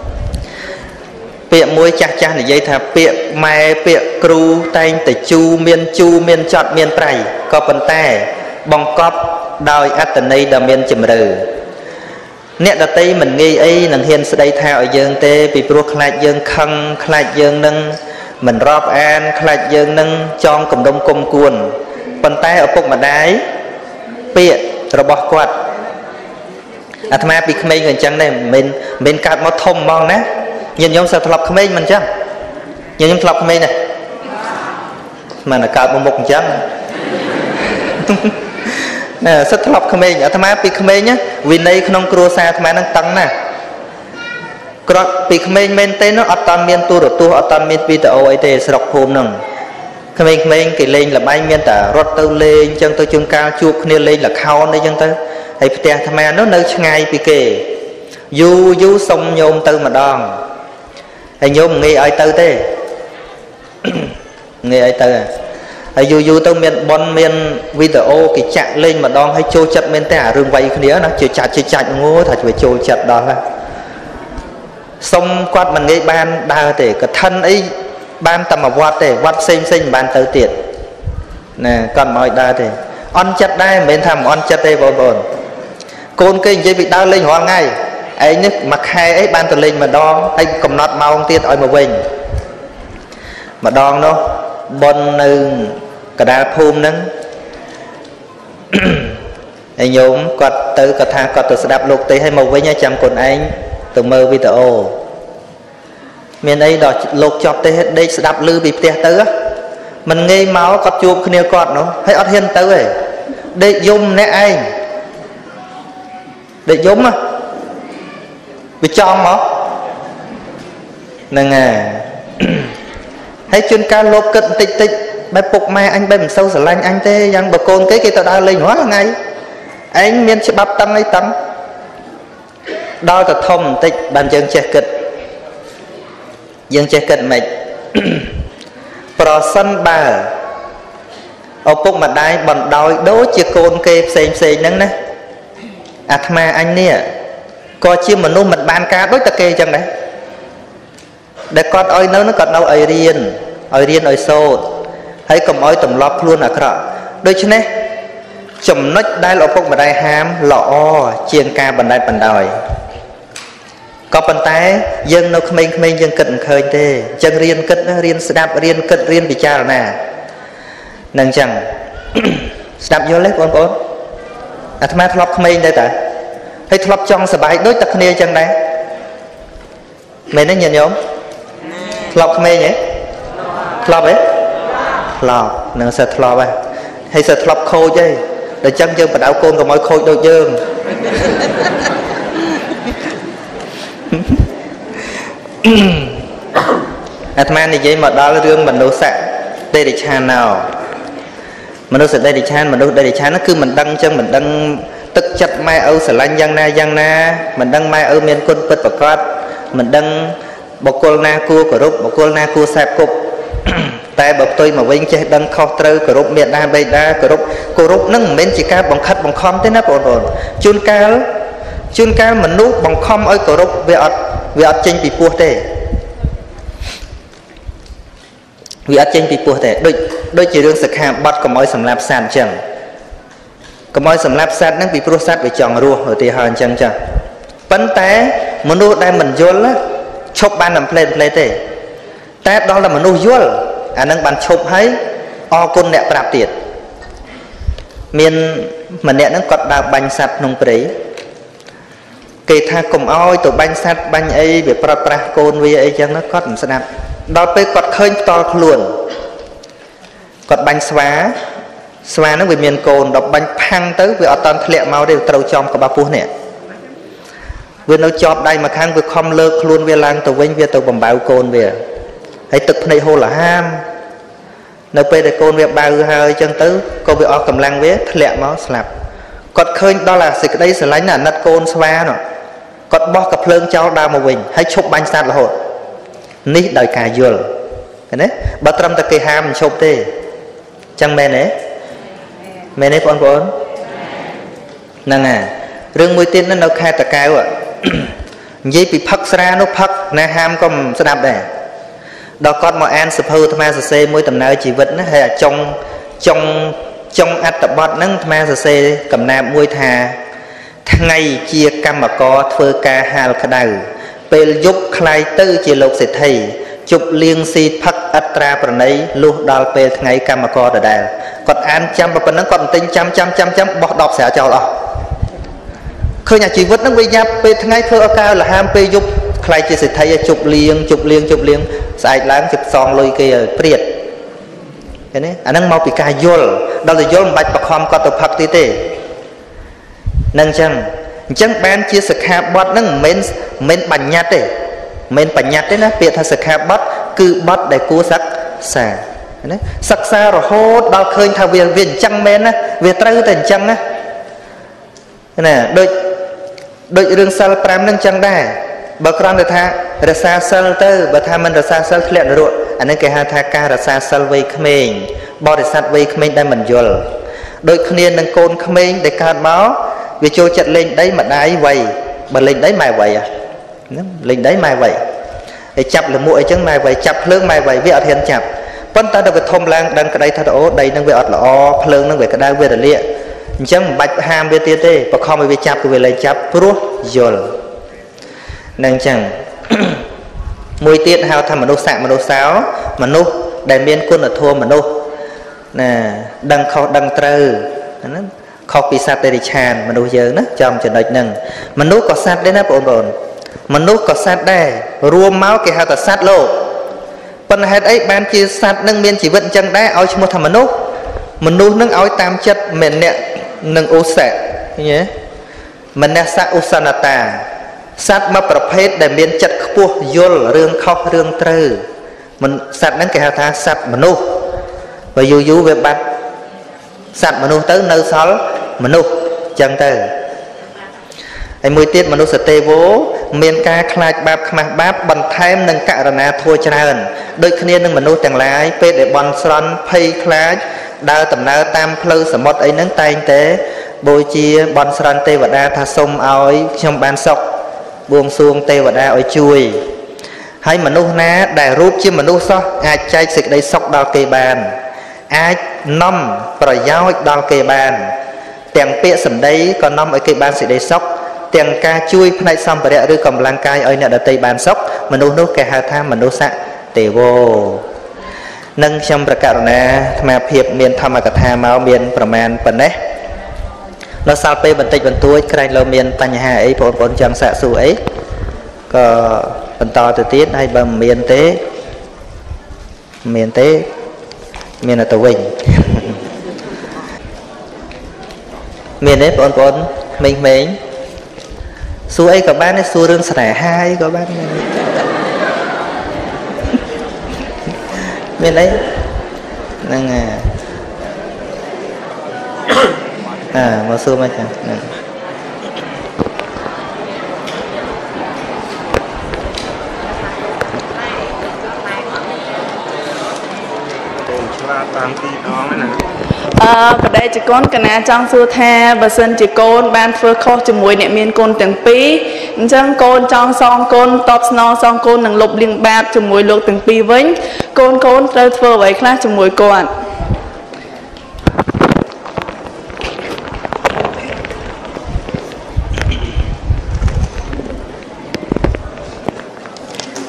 bịa môi chặt chặt để dây thà bịa mai bịa cru tay từ chu miên chọt miên trai có phần tay bong cọp đòi ắt tận đây đầm miên chìm rừ nè đặt tay mình nghi ấy nâng hiên sẽ đây thao ở dương tê bị pro khai dương khăng khai dương nâng mình rọp an khai dương nâng trong cùng đông cung cuồn phần tay ở phục mà đáy bịa rồi bỏ quạt à tham bị khmei người chẳng này mình cắt máu thông mong nè nhìn giống sao thọp khmei mình chắc nhìn giống thọp khmei này mà là cắt một chẳng nè rất thọp khmei ở tham bị khmei nhá vì đây không cua xa tham đang tăng nè còn bị khmei men tên nó ở toàn miền tu ở toàn miền video ấy thì sẽ đọc hôm nằng khmei cái lên là bay miền ta rót tâu lên chân tôi chung cao chuột kia lên là khao đây chân tôi hay phải tham nó nơi ngay bị kề du sông nhôm tư mà đòn hay nhôm nghe ai tư thế nghe ai tư à hay du tôi miền bon miền video cái chạm lên mà đòn hay trôi chặt miền tả rừng vây kia nó chơi chặt ngô thật phải trôi chặt đó là sông quát mình nghe ban đa để cái thân ấy ban tầm mà quát để quát sinh ban tới tiệt nè còn mọi đa thì on chặt đây mình thầm on chặt đây bồn côn kinh dây bị đau lên hoa ngay ấy nhức mặc hai ấy ban từ lên mà đo hay cầm nọt màu tiệt ở một mình mà đo nó bon nương cả đa phum nắng anh nhôm quạt từ cả thang quạt từ đạp lục tê hay màu với nhau chăm cồn anh từ mơ video miền ấy đòi lục chọc tê hết đây sẽ đạp lư bị tê tới á mình nghe máu cọt chuột kia cọt nó hay ót hiên tới ấy để dùng nè anh để dùng á bị tròn mà nè nghe hãy chuyên ca lục cận tịch bài phục mai anh bên sâu sở lanh anh tê yang bờ côn cái kia tao đau lên hóa ngay anh miền sẽ bắp tăng ấy tăng đo cả thông tịch bàn chân che kịch dân che kịch mệt pro sân bà ở phục mặt đai bằng đôi đố chia côn kê xem nắng nè atma anh nè coi chia mà nuôi mình ban cá đối ta kê chẳng đấy để con ơi nó còn đâu ơi riêng ơi sâu hãy cầm ơi tầm lóp luôn à cả đôi chứ nè chùm nách đai lọ phục mặt đai ham lọ chiên ca bàn đai bàn đòi có bàn tay dân nó khmei dân kịch khơi tê chân riêng kịch riêng đạp riêng kịch riêng bị cha là nè nâng chẳng đạp vô lấy con à tham gia thọp khmei đây ta hay thọp trong sờ bài đối tập kia chân đây mày nó nhìn nhóm thọp khmei nhỉ thọp ấy thọp nâng sờ thọp à hay sờ thọp khô chứ để chân chân phải đảo côn còn mọi khôi đôi dương Atman này vậy mà đó làរឿងមនុស្សស័កទេរិឆានណោមនុស្សទេរិឆានមនុស្សទេរិឆាននោះគឺមិនដឹងចឹងមិនដឹងទឹកចិត្តម៉ែឪស្រឡាញ់យ៉ាងណាមិនដឹងម៉ែឪមានគុណពិតប្រាកដមិនដឹងបុគ្គលណាគួរគោរពបុគ្គលណាគួរសែបគប់តែបើផ្ទុយមកវិញចេះដឹងខុសត្រូវគោរពមេដាបេដាគោរពនឹងមិនមែនជាការបង្ខិតបង្ខំទេណាបងប្អូនជួនកាលមនុស្សបង្ខំឲ្យគោរពវាអត់ចេញពីពោះទេវាអត់ចេញពីពោះទេដូចជារឿងសិក្ខាបទកុំឲ្យសម្លាប់សត្វអញ្ចឹងកុំឲ្យសម្លាប់សត្វហ្នឹងពីព្រោះសត្វវាចង់រស់ឧទាហរណ៍អញ្ចឹងចាប៉ុន្តែមនុស្សដែលមិនយល់ឈប់បានតែផ្លេទេតែដល់តែមនុស្សយល់អានឹងបានឈប់ហើយអរគុណអ្នកប្រាប់ទៀតមានម្នាក់ហ្នឹងគាត់ដើរបាញ់សត្វក្នុងព្រៃគេថាកុំអោយទៅបាញ់សត្វបាញ់អីវាប្រត់ប្រាស់កូនវាអីចឹងណាគាត់មិនស្ដាប់ដល់ពេលគាត់ឃើញផ្ទាល់ខ្លួនគាត់បាញ់ស្វាហ្នឹងវាមានកូនដល់បាញ់ផាំងទៅវាអត់តាន់ធ្លាក់មកទេត្រូវចំក្បាលពោះនេះវានៅជាប់ដៃមួយខាងវាខំលើកខ្លួនវាឡើងទៅវិញវាទៅបំបៅកូនវាហើយទឹកភ្នែកហូរលហាមនៅពេលដែលកូនវាបៅហើយចឹងទៅក៏វាអស់កម្លាំងវាធ្លាក់មកស្លាប់គាត់ឃើញដល់អាសេចក្តីស្រឡាញ់អាណិតកូនស្វានោះគាត់បោះកាភ្លើងចោលដើរមកវិញហើយឈប់បាញ់សត្វរហូតនេះដោយការយល់ឃើញទេបើត្រឹមតែគេហាមមិនឈប់ទេចឹងមែនទេមែនទេបងប្អូនហ្នឹងហើយរឿងមួយទៀតនៅខេត្តតាកែវនិយាយពីផឹកស្រានោះផឹកណាហាមក៏មិនស្ដាប់ដែរដល់គាត់មកអានសភៅអាត្មាសរសេរមួយដំណើរជីវិតណាហើយអាចចុងអត្ថបទហ្នឹងអាត្មាសរសេរកំណាព្យមួយថាថ្ងៃជាកម្មករធ្វើការហាលក្តៅពេលយប់ខ្លាយទៅជាលោកសេដ្ឋីជប់លៀងស៊ីផឹកអត្រាប្រណីលុះដល់ពេលថ្ងៃកម្មករដដែលគាត់អានចាំប៉ុណ្ណឹងគាត់ទិញចាំបោះ10ស្រាចោលអស់ឃើញអាជីវិតហ្នឹងវាយ៉ាប់ពេលថ្ងៃធ្វើឱកាសលហាមពេលយប់ខ្លាយជាសេដ្ឋីជប់លៀងស្អែកឡើងជិះផ្សងលុយគេឲ្យព្រាតឃើញទេអាហ្នឹងមកពីការយល់ដល់តែយល់មិនបាច់បខំគាត់ទៅផឹកទៀតទេនឹងអញ្ចឹងបានជាសិក្ខាបទហ្នឹងមិនមែនបញ្ញត្តិទេមិនបញ្ញត្តិទេណាពាក្យថាសិក្ខាបទគឺបទដែលគួរសិក្សាណាសិក្សារហូតដល់ឃើញថាវាអញ្ចឹងមែនណាវាត្រូវតែអញ្ចឹងណាដូចរឿងសិល5ហ្នឹងអញ្ចឹងដែរបើគ្រាន់តែថារសាសិលទៅបើថាមិនរសាសិលធ្លាក់នរកអានេះគេហៅថាការរសាសិលវ័យក្មេងបរិស័ទវ័យក្មេងដែលមិនយល់ដូចគ្នានឹងកូនក្មេងដែលកើតមកវាចូលចិត្តលេងដីម្ដាយវ័យបើលេងដីម៉ែវ័យលេងដីម៉ែវ័យហើយចាប់លមួកអីចឹងម៉ែវ័យចាប់ភ្លើងម៉ែវ័យវាអត់ហ៊ានចាប់ប៉ុន្តែដល់វាធំឡើងដឹងក្តីថាអូដីនឹងវាអត់ល្អភ្លើងនឹងវាក្តៅវារលាកអញ្ចឹងមិនបាច់ហាមវាទៀតទេបខំឲ្យវាចាប់គឺវាលែងចាប់ព្រោះយល់នឹងអញ្ចឹងមួយទៀតហៅថាមនុស្សស័កមនុស្សសោមនុស្សដែលមានគុណធម៌មនុស្សណាដឹងខុសដឹងត្រូវហ្នឹងខុសពីសត្វតិរិឆានមនុស្សយើងណាចំចំណុចហ្នឹងមនុស្សក៏សត្វដែរណាបងប្អូនមនុស្សក៏សត្វដែររួមមកគេហៅថាសត្វលោកប៉ុន្តែហេតុអីបានជាសត្វនឹងមានជីវិតអញ្ចឹងដែរឲ្យឈ្មោះថាមនុស្សនឹងឲ្យតាមចិត្តមេនៈនិងឧស្សៈឃើញទេមនស្សឧស្សនតាសត្វមួយប្រភេទដែលមានចិត្តខ្ពស់យល់រឿងខុសរឿងត្រូវសត្វហ្នឹងគេហៅថាសត្វមនុស្សបើយូរវាបាត់សត្វមនុស្សទៅនៅសល់មនុស្សចឹងទៅហើយមួយទៀតមនុស្សទេវោមានការខ្លាចបាបខ្មាស់បាបបន្ថែមនឹងករណាធัวច្រើនដូចគ្នានឹងមនុស្សទាំងឡាយពេលដែលបន់ស្រន់ភ័យខ្លាចដើរដំណើរតាមផ្លូវសមុទ្រអីហ្នឹងតែងតែបូជាបន់ស្រន់ទេវតាថាសូមឲ្យខ្ញុំបានសុខបួងសួងទេវតាឲ្យជួយហើយមនុស្សណាដែលរូបជាមនុស្សសោះអាចចែកសេចក្តីសុខដល់គេបានអាចនាំប្រយោជន៍ដល់គេបានទាំងពាក្យសម្ដីក៏នាំឲ្យគេបានសេចក្តីសុខទាំងការជួយផ្នែកសម្ភារៈឬកម្លាំងកាយឲ្យអ្នកដទៃបានសុខមនុស្សនោះគេហៅថាមនុស្សទេវោនឹងខ្ញុំប្រកាសណាអាត្មាភាពមានធម្មកថាមកមានប្រមាណប៉ុណ្ណេះដល់សល់ពេលបន្តិចបន្តួចក្រែងលោមានបញ្ហាអីបងប្អូនចង់សាកសួរអីក៏បន្តទៅទៀតហើយបើមិនមានទេមានទៅវិញមានទេបងប្អូនក្មេងសួរអីក៏បានដែរសួររឿងស្នេហាអីក៏បានដែរមានអីហ្នឹងមកសួរមកចាហ្នឹងតាមទីដងណា
បដិជកូនកណាចង់សួរថាបើសិនជាកូនបានធ្វើខុសជាមួយអ្នកមានកូនទាំងពីរអញ្ចឹងកូនចង់សងកូនតបស្នងសងកូននឹងលុបលាងបាបជាមួយលោកទាំងពីរវិញកូនត្រូវធ្វើអ្វីខ្លះជាមួយគាត់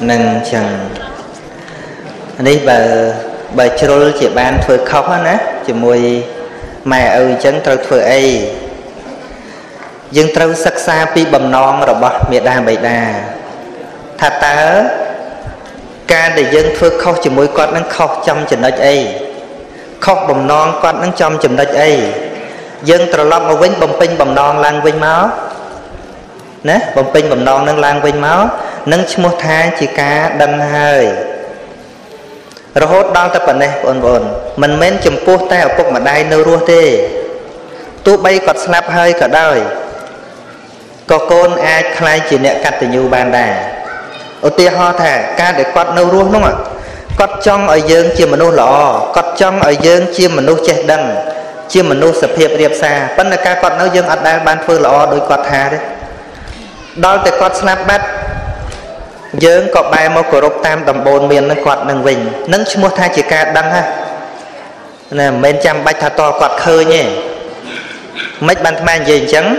nâng chẳng đi bà chôl chỉ ban thôi khóc á ná chỉ mùi mẹ ơi chẳng trâu thôi ấy nhưng trâu sắc xa pi bầm non rồi bỏ miệt đà bậy đà thà ta ca để dân thôi khóc chỉ mùi con nâng khóc trong chừng đất ấy khóc bầm non con nâng trong chừng đất ấy dân trâu lọc mà vinh bầm pinh bầm non lang vinh máu nè bầm pinh bầm non nâng lang vinh máu nâng mua tha chỉ cá đâm hơi rồi hốt đau tập này bồn mình men chùm pu tay ở cục mà đai nâu rùa thế tu bay cọt slap hơi cả đời có con ai khai chỉ nẹt cắt từ nhiều bàn đà ở tia ho thả ca để cọt nâu rùa đúng không ạ cọt trong ở dương chia mà nô lọ cọt trong ở dương chia mà nô che đằng chia mà nô sập hiệp điệp xa vẫn là ca cọt nâu dương ở đây ban phơi lọ đôi cọt thả đấy đau từ cọt slap bắt dương có bài một cổ rục tam tầm bồn miền nó quạt nâng vinh nâng mua thay chỉ cả đăng ha nè bên trăm bạch thà to quạt khơi nhỉ mấy bàn mang gì chẳng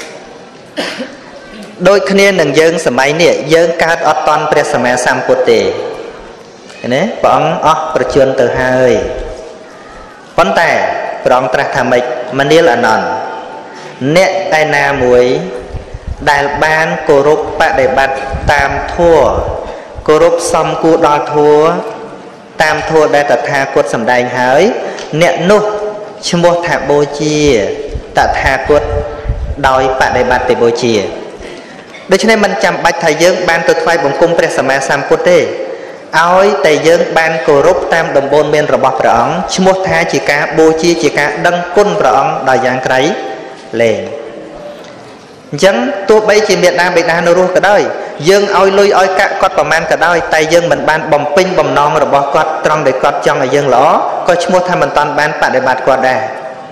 đôi khi nâng dương sớm ấy nè dương cao ở toàn pre sớm sam putte nè bỏng bờ chuồn từ hai vấn đề bỏng tra tham mịch mà nêu là nòn nè tai na muối đại ban cổ rục bạ để bạch tam thua cổ rục xong cụ đo thua tam thua đại tật tha cốt sầm đành hới nẹt nụ mua thả bô chia tạ tha cốt đòi bạ để bạch để bô chia đối cho nên mình chăm bạch thầy dương ban từ phai bồng cung pre sama sam cốt tê áo thầy dương ban cổ rục tam đồng bồn bên robot rõng mua tha chỉ cá bô chia chỉ cá đăng côn rõng đòi giang cái lên chẳng tôi bây chỉ Việt Nam Việt Nam nó cả đời dương oi lui oi cả quạt bầm man cả đời tay dương mình ban bầm pin bầm non rồi bỏ quạt trong để quạt trong là dương lõ coi mua tham mình toàn ban bạn để bạt quạt đà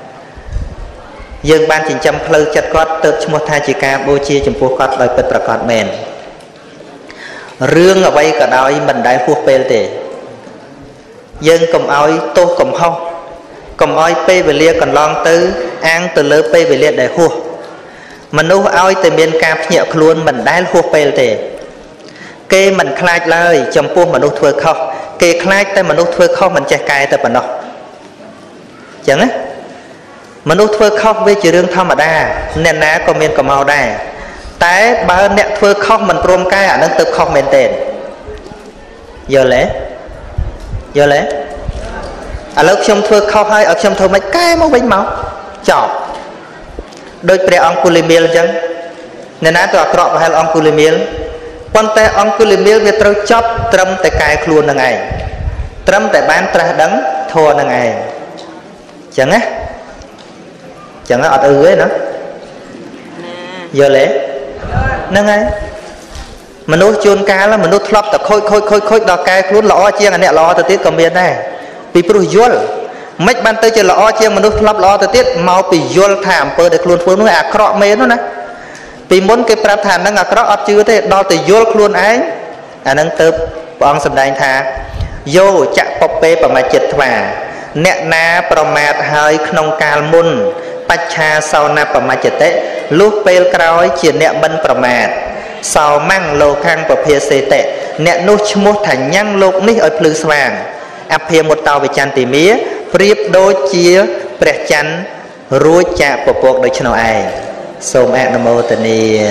dương ban chỉ chăm phơi chặt quạt tự mua thay chỉ ca bô chia chấm phu quạt đời bật bật quạt mền rương ở đây cả đời mình đại phu pel tề dương cầm oi tô cầm hông cầm oi pe về lia còn lon tứ ăn từ lơ pe về lia để hua mình nuôi ao từ miền Cam nhẹ luôn mình đái hô pel tề kê mình khai lời chấm phu mình nuôi thuê khâu kê khai tay mình nuôi thuê khâu mình che cài tay mình đâu chẳng á mình nuôi thuê khâu với chữ riêng thâm ở đây nên ná có miền có màu đây tái ba nẹt thuê khâu mình prom cài ở nâng từ khâu miền tên giờ lẽ ở lúc trong thuê khâu hay ở trong thuê mấy cái máu bánh máu chọc đôi pre ông Culimil chẳng nên á tụi họ hay là ông Culimil quan tay ông Culimil về trâu chóp trâm tại cài luôn là ngày trâm tại bán tra đắng thua là ngày chẳng á ọt ấy nữa giờ lẽ nâng ấy mà nuôi chôn cá là mình nuôi thọp tập khôi đò cài luôn lọ chiên anh nè lọ từ tiết cầm miền này bị pro dual mấy ban tới chơi lọ chiên mình nuôi thọp lọ từ tiết mau bị dual thảm per để luôn phương nuôi cọ mê nó nè vì muốn cái prap thảm năng cọ ọt chưa thế đo từ dual luôn ấy năng từ bọn sầm đành thà vô chặt bọc bê và mà chật hòa nẹt na promat hơi không cào mun bạch cha sau na và mà chật tệ lúc pel cào chỉ nẹt bên promat sau mang lô khang và phê xê tệ nẹt nuôi mua thành nhang lục ní ở plư vàng áp phê một tàu về chan tỉ mía priệp đôi chia bẹt chắn ruồi chạ bộ buộc đôi chân ai sôm ạ nam mô tịnh ni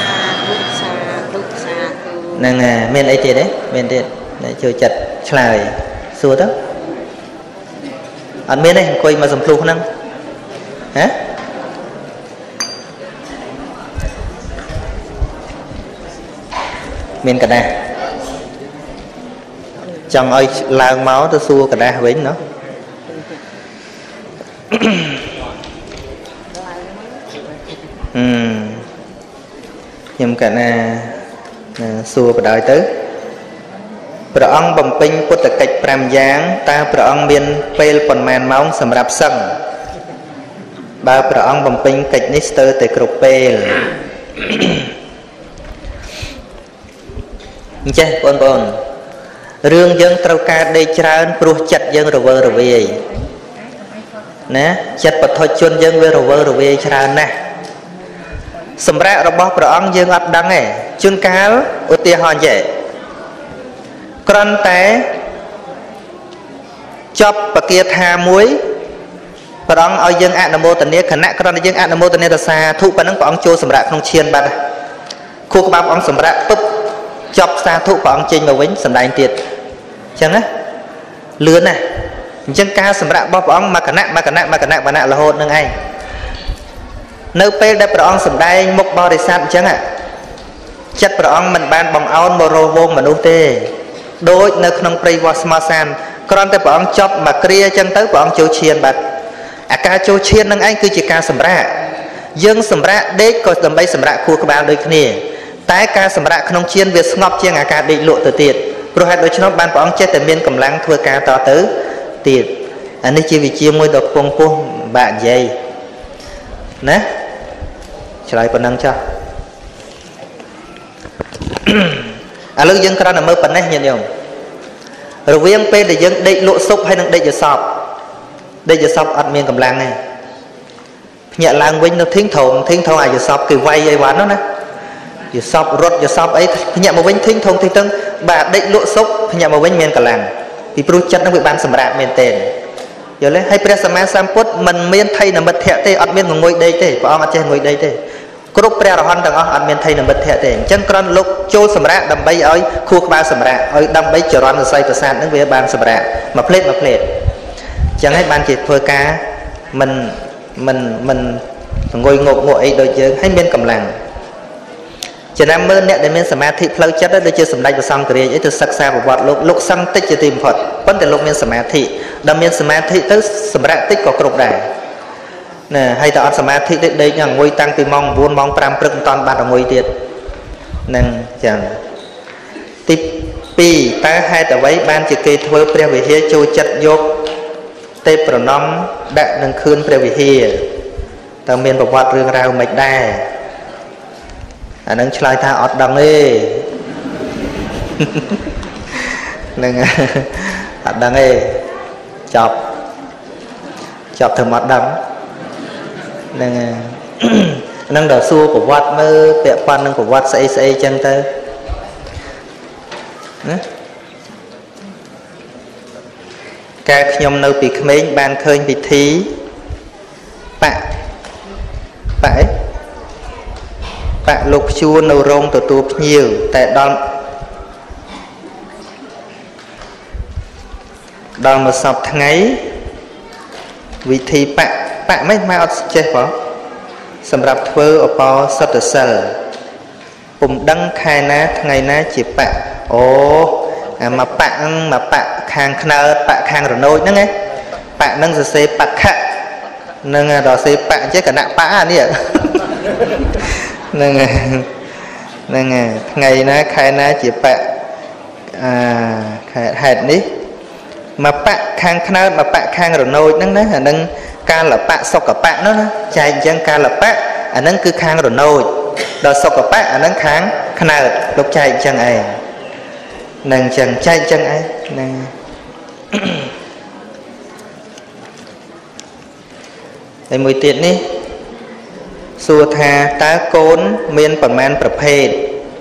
năng men ấy tiền đấy men tiền để chơi chặt lại xua đó anh men này quay mà dùng plu năng hả men cả đà chồng ơi lao máu tôi xua cả đà với nó nhưng cả na xua và đợi tớiประองค์បំពេញពុទ្ធកិច្ច5យ៉ាងតើព្រះអង្គមានពេលប៉ុន្មានម៉ោងសម្រាប់សឹងបើព្រះអង្គបំពេញកិច្ចនេះស្ទើរតែគ្រប់ពេលអញ្ចឹងបងប្អូនរឿងយើងត្រូវការដេកច្រើនព្រោះចិត្តយើងរវើរវាយណាចិត្តបឋិជនយើងវារវើរវាយច្រើនណាស់សម្រាប់របស់ព្រះអង្គយើងអត់ដឹងទេជួនកាលឧទាហរណ៍ចេះ Còn té chọc và kia tha muối và đó ở dân ạ nằm mô tần nia khẩn nạ còn dân ạ nằm mô tần nia xa thụ và nâng của ông chô sầm rạ không chiên bạc khu của bà ông sầm rạปุ๊บ chọc xa thụ của ông chênh mà vĩnh sầm đại tiệt chẳng á lươn nè chân ca sầm rạ bóp ông mà cả nạ là hôn nâng ai nơi pe đã bà ông sầm đại một bò để sát chẳng ạ chất bà ông mình ban bằng áo mô rô vô mà nô tê đôi nơi không prey vào smarsan còn tới bà ông chọc mà kia chân tới bà ông chô chiên bạc ca chô chiên nâng anh cứ chỉ ca sầm rạ dân sầm rạ đế có tầm bay sầm rạ khu các bạn đôi kia tại ca sầm rạ không chiên việc ngọc chiên ca định lộ từ tiệt rồi hai đôi chân ban bà ông chết tại miền cầm lăng thua ca to tứ tiệt anh ấy chỉ vì chia môi độc phong phu bạn dây nè trở lại phần năng cho lúc dân con là mơ phần này nhận không rồi viên p để dân định lộ xúc hay định giờ sọp ăn miên cầm lang này nhẹ lang vinh nó thính thầu ai giờ sọp kỳ vay dây quán nó nè giờ sọp ấy nhẹ một vinh thính tưng bà định lộ xúc nhẹ một vinh miên cầm lang vì pro chất nó bị ban sầm rạ miên tên giờ lấy hay presama samput mình miên thay là mật thẹn tê ăn miên một ngôi đây tê có ăn trên ngôi đây tê cướp pre là hoàn đằng ăn miên thay là mật thẹn tê chân con lúc trôi sầm rạ đầm bay ấy khu ba sầm rạ ấy đầm bay chờ ron say từ sàn đến về ban sầm rạ mà plate chẳng hay ban chỉ thôi cá mình ngồi ngộ ấy đôi chứ hay miên cầm làng chỉ nam mơ nè để miên samadhi phơi chất đó đôi chưa sầm đại và xong cái ấy từ sắc xa và bọt lúc xăm tích chỉ tìm phật vấn đề lúc miên samadhi đâm miên samadhi tới sầm rạ tích có cột đài nè hay ta ăn samadhi đây là ngồi tăng từ mong buôn mong pram prưng toàn bàn ở ngồi tiệt nên chẳng tiếp pi ta hai tờ váy ban chỉ kê thôi pre về here châu chất dốt tê pro nóm đã nâng khươn pre về here ta miên bảo vật rương rau mạch đai nâng chlai tha ọt đằng ê nâng ọt đằng ê chọc thầm ọt đằng nâng đỏ xua của vật mơ bẹ quan nâng của vật xây chân tơ các nhom nâu bị khmênh ban khơi bị thí bạ lục chua nâu rong tổ tụp nhiều tại đòn một sọc tháng ấy vì thì bạ mấy mau chết bỏ sầm rạp thơ ở po sắt ở sờ đăng khai ná ngày ná chỉ bạ mà bạ khang khờ bạ khang rồi nôi nữa nghe bạ nâng giờ xe bạ khạ nâng đò xe bạ chứ cả nạ bạ nè nâng ngày ná khai ná chỉ bạ hệt ní mà bạ khang khờ mà bạ khang rồi nôi nâng ca là bạ sọc cả bạ nó chạy chân ca là bạ nâng cứ khang rồi nôi đò sọc cả bạ nâng khang khờ lúc chạy chân ấy nâng chân chạy chân ấy nâng đây mùi tiện ní xua tha tá côn miên phẩm manประเภท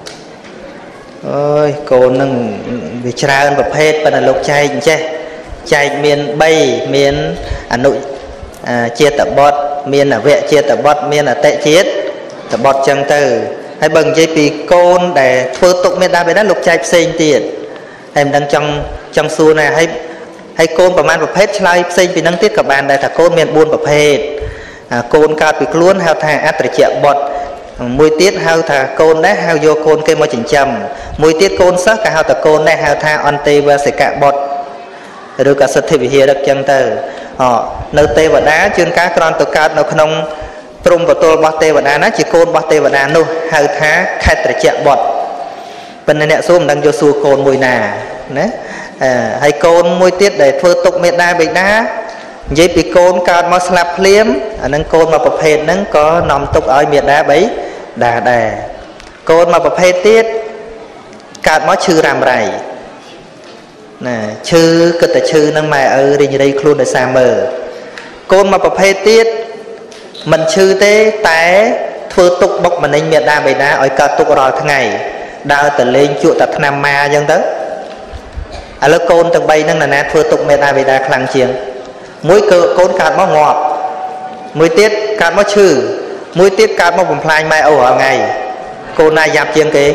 ôi côn nâng vì traoประเภท bên là lục chạy chạy miên bay miên nội chia tập bọt miên là vẹ chia tập bọt miên là tệ chết tập bọt chân từ hay bằng dây pì côn để thưa tục miên đa bên đó lục chạy xinh tiền em đang trong xu này hay cônประมาณ ประเภท slide ផ្សេងពីនឹងទៀតក៏បានដែរថាកូនមាន 4 ប្រភេទកូនកើតពីខ្លួនហៅថាអត្រជាបុត្រមួយទៀតហៅថាកូនដែរហៅយកកូនគេមកចិញ្ចឹមមួយទៀតកូនសិស្សក៏ហៅថាកូនដែរហៅថាអន្តេវសិកបុត្រឬក៏សិទ្ធិវិហារដឹកចឹងទៅនៅទេវតាជួនកាលគ្រាន់តែកើតនៅក្នុងព្រំបទលរបស់ទេវតាណាជាកូនរបស់ទេវតានោះហៅថាខេត្រជាបុត្រប៉ុន្តែអ្នកសួរមិនដឹងយកសួរកូនមួយណាណាហើយកូនមួយទៀតដែលធ្វើទុកមេដាបេដានិយាយពីកូនកើតមកស្លាប់ភ្លាមអានឹងកូនមកប្រភេទហ្នឹងក៏នាំទុកឲ្យមេដាបេដាដែរកូនមកប្រភេទទៀតកើតមកឈឺរ៉ាំរ៉ៃណាឈឺគិតតែឈឺនឹងម៉ែឪរីងរៃខ្លួនដោយសារមើកូនមកប្រភេទទៀតមិនឈឺទេតែធ្វើទុកបុកម្នេញមេដាបេដាឲ្យកើតទុករាល់ថ្ងៃដើរទៅលេងជក់តែថ្នាំម៉ាអញ្ចឹងទៅ à lớp côn từng bay nâng là nát phơi tục mẹ đa về đa khăng chieng mũi cờ côn cạt máu ngọt mũi tiết cạt máu chư mũi tiết cạt máu bùn phai mai âu ở ngày côn này dạp chieng kế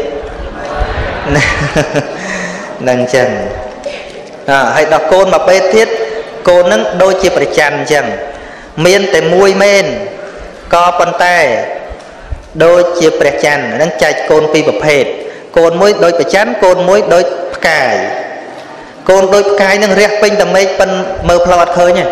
nâng chân hãy đọc côn mà bê thiết côn nâng đôi chia phải chăn chân miên tới mũi men co bàn tay đôi chia phải chăn nâng chạy côn pi bập hết côn mũi đôi phải chắn côn mũi đôi cài côn đôi cài nâng rét pin tầm mấy phân mơ plot khơi nhỉ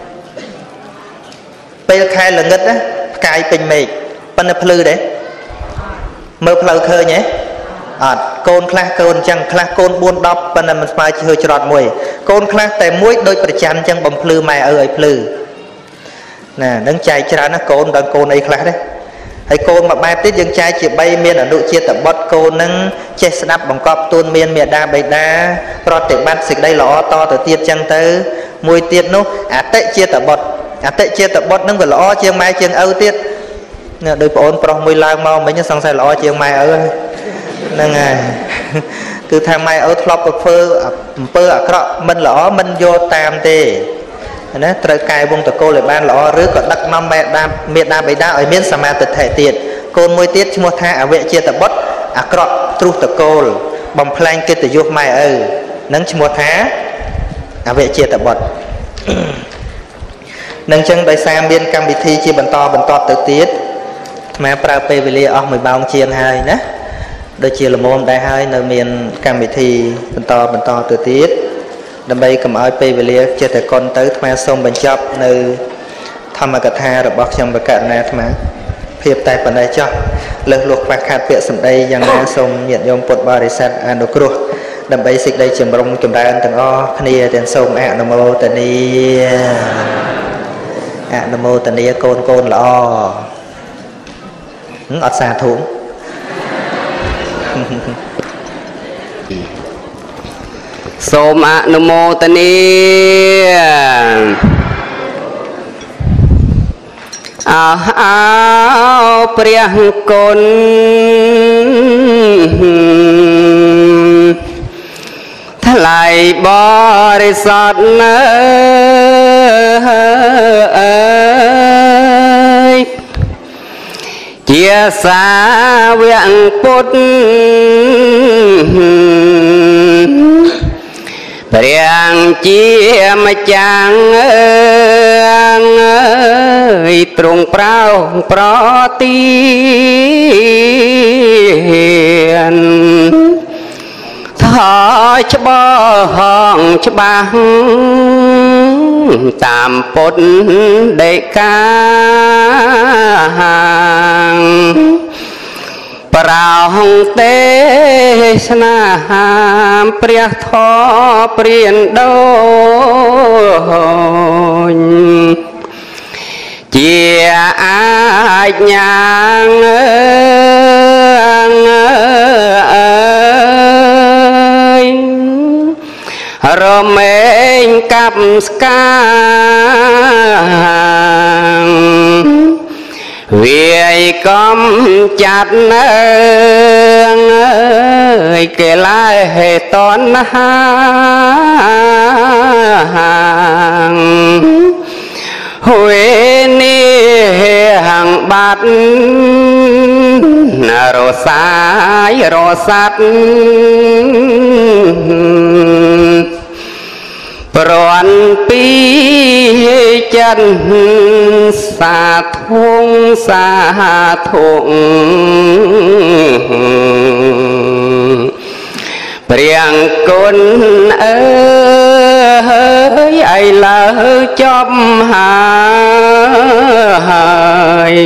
pel khai là ngất á cài pin mệt phân là plư đấy mơ plot khơi nhé côn khla côn chẳng khla côn buôn đọc phân là mình phải hơi trọt mùi côn khla tại mũi đôi phải chắn chẳng bầm plư mày ơi plư nè nâng chạy ra nó côn đang côn ấy khla đấy hay côn mà bài tiết dân trai chỉ bay miền ở nội chia tập bot côn nâng che snap bằng cọp tuôn miền miền đa bầy đa rồi tiện bắt xịt đây lõ to từ tiết chân tới mùi tiết nó tệ chia tập bot tệ chia tập bot nâng vừa lõ chiêng mai chiêng âu tiết đôi ôn pro mùi lang mau mấy nhân xong sai lõ chiêng mai ơi nâng cứ tham mai âu flop phơ ở cọ mình lõ mình vô tam tê nó trời cài vùng tờ cô lại ban lọ rứa còn đặt năm mẹ đa bầy đa ở miền sa ma tật thể tiệt côn môi tiết mua tha ở vệ chia tập bốt cọ tru tờ cô bằng plan kia từ vô mai nâng mua tha ở vệ chia tập bốt nâng chân đại sa miền cam bị thi chia bẩn to tự tiết mà pra pe về lia ở 10 bao chiên hai nè đôi chia là môn đại hai nơi miền cam bị thi bẩn to tự tiết đâm bay cầm áo pe về lia chia từ con tới tham sông bên chọc nơi tham cật tha rồi bọc trong bậc cạn này tham phiệp tại phần này cho lực luộc và khát viện sầm đây giang na sông nhiệt yom bột ba để sát anokro đâm bay xịt đây trường bông trường đại từng o khnia tiền sông anomo tani anomo tani côn lọ ọt xa thủng
Sôm Namo Tani Priang Kon Thalai Borisat Chia xa viện Phút Priang chia mà chàng ơi trùng prao pro tiền thọ cho bò hòn cho băng tạm bột để ca hàng Prao hong tê sana priya tho priền đôi chia ai nhang ơi rồi mình cặp ska vì con chặt ơi kể lại hệ toán hàng huế ni hàng bát rô sai rô sát Proan pi chân xa thung Priang con ơi ai là chom hai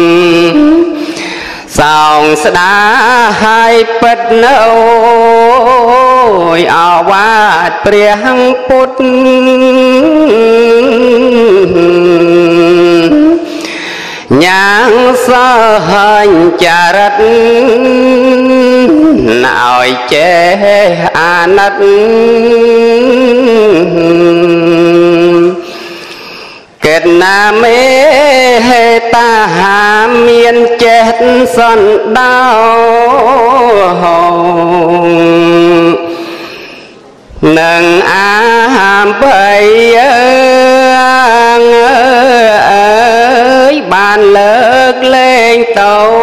Sòng đã hai bật nâu ảo vạt priang Phút nhang sơ hành chả rất nào chế nất kết nam mê ta hà miên chết sân đau nâng
bay bàn lợt lên tàu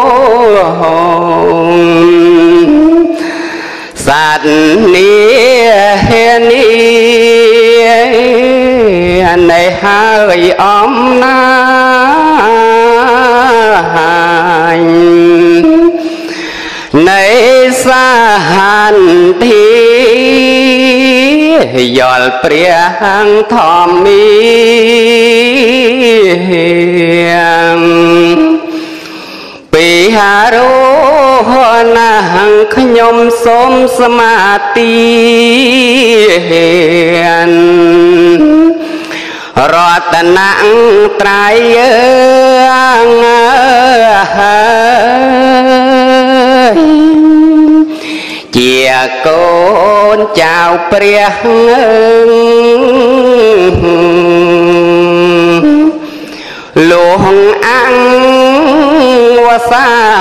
sạt nia hiền này hơi ấm na này xa hàn thi giọt priang thom mi bị hà rô nàng khnyom som samadhi rót nặng trai chia con chào priang luồng ăn qua xa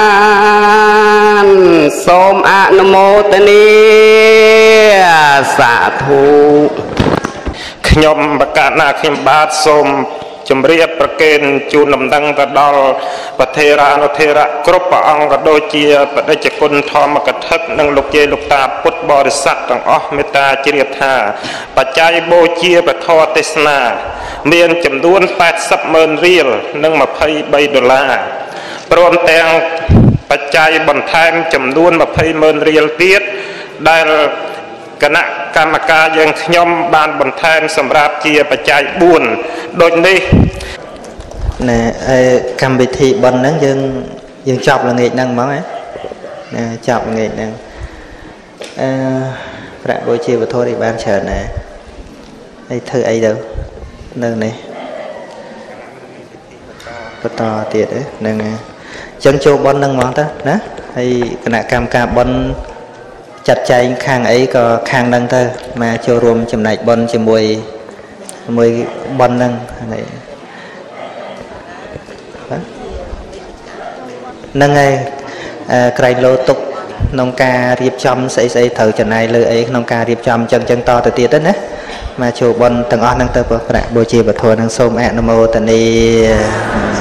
hàn xôm an mô tê ni xạ thu ខ្ញុំបកណាខ្ញុំបាទសូមជម្រាបប្រកេនជូនដំណឹងទៅដល់ប្រធេរានុធេរៈគ្រប់ព្រះអង្គក៏ដូចជាបដិជគុណធម្មកថានិងលោកយាយលោកតាពុទ្ធបរិស័ទទាំងអស់មេត្តាជ្រាបថាបច្ច័យបូជាព្រះធម៌ទេសនាមានចំនួន80,000រៀលនិង$23ព្រមទាំងបច្ច័យបន្ថែមចំនួន20,000រៀលទៀតដែលគណៈកម្មការយើងខ្ញុំបានបន្ថែមសម្រាប់ជាបច្ច័យ4ដូចនេះណែកម្មវិធីប៉ុនហ្នឹងយើងចប់ល្ងាចហ្នឹងហ្មងណាចប់ល្ងាចហ្នឹងប្រាក់បូជាវត្ថុនេះបានច្រើនណាស់ហើយធ្វើអីទៅនៅនេះបន្តទៀតហ្នឹងអញ្ចឹងចូលប៉ុនហ្នឹងហ្មងទៅណាហើយគណៈកម្មការប៉ុនចាត់ចែងខាងអីក៏ខាងហ្នឹងទៅមកចូលរួមចំណែកប៉ុនជាមួយប៉ុនហ្នឹងហ្នឹងហើយក្រែងលោទុកក្នុងការរៀបចំស្អីត្រូវចំណាយលើអីក្នុងការរៀបចំចឹងតទៅទៀតណាមកចូលប៉ុនទាំងអស់ហ្នឹងទៅប្រាក់បូជាវត្ថុហ្នឹងសូមអនុមោទនា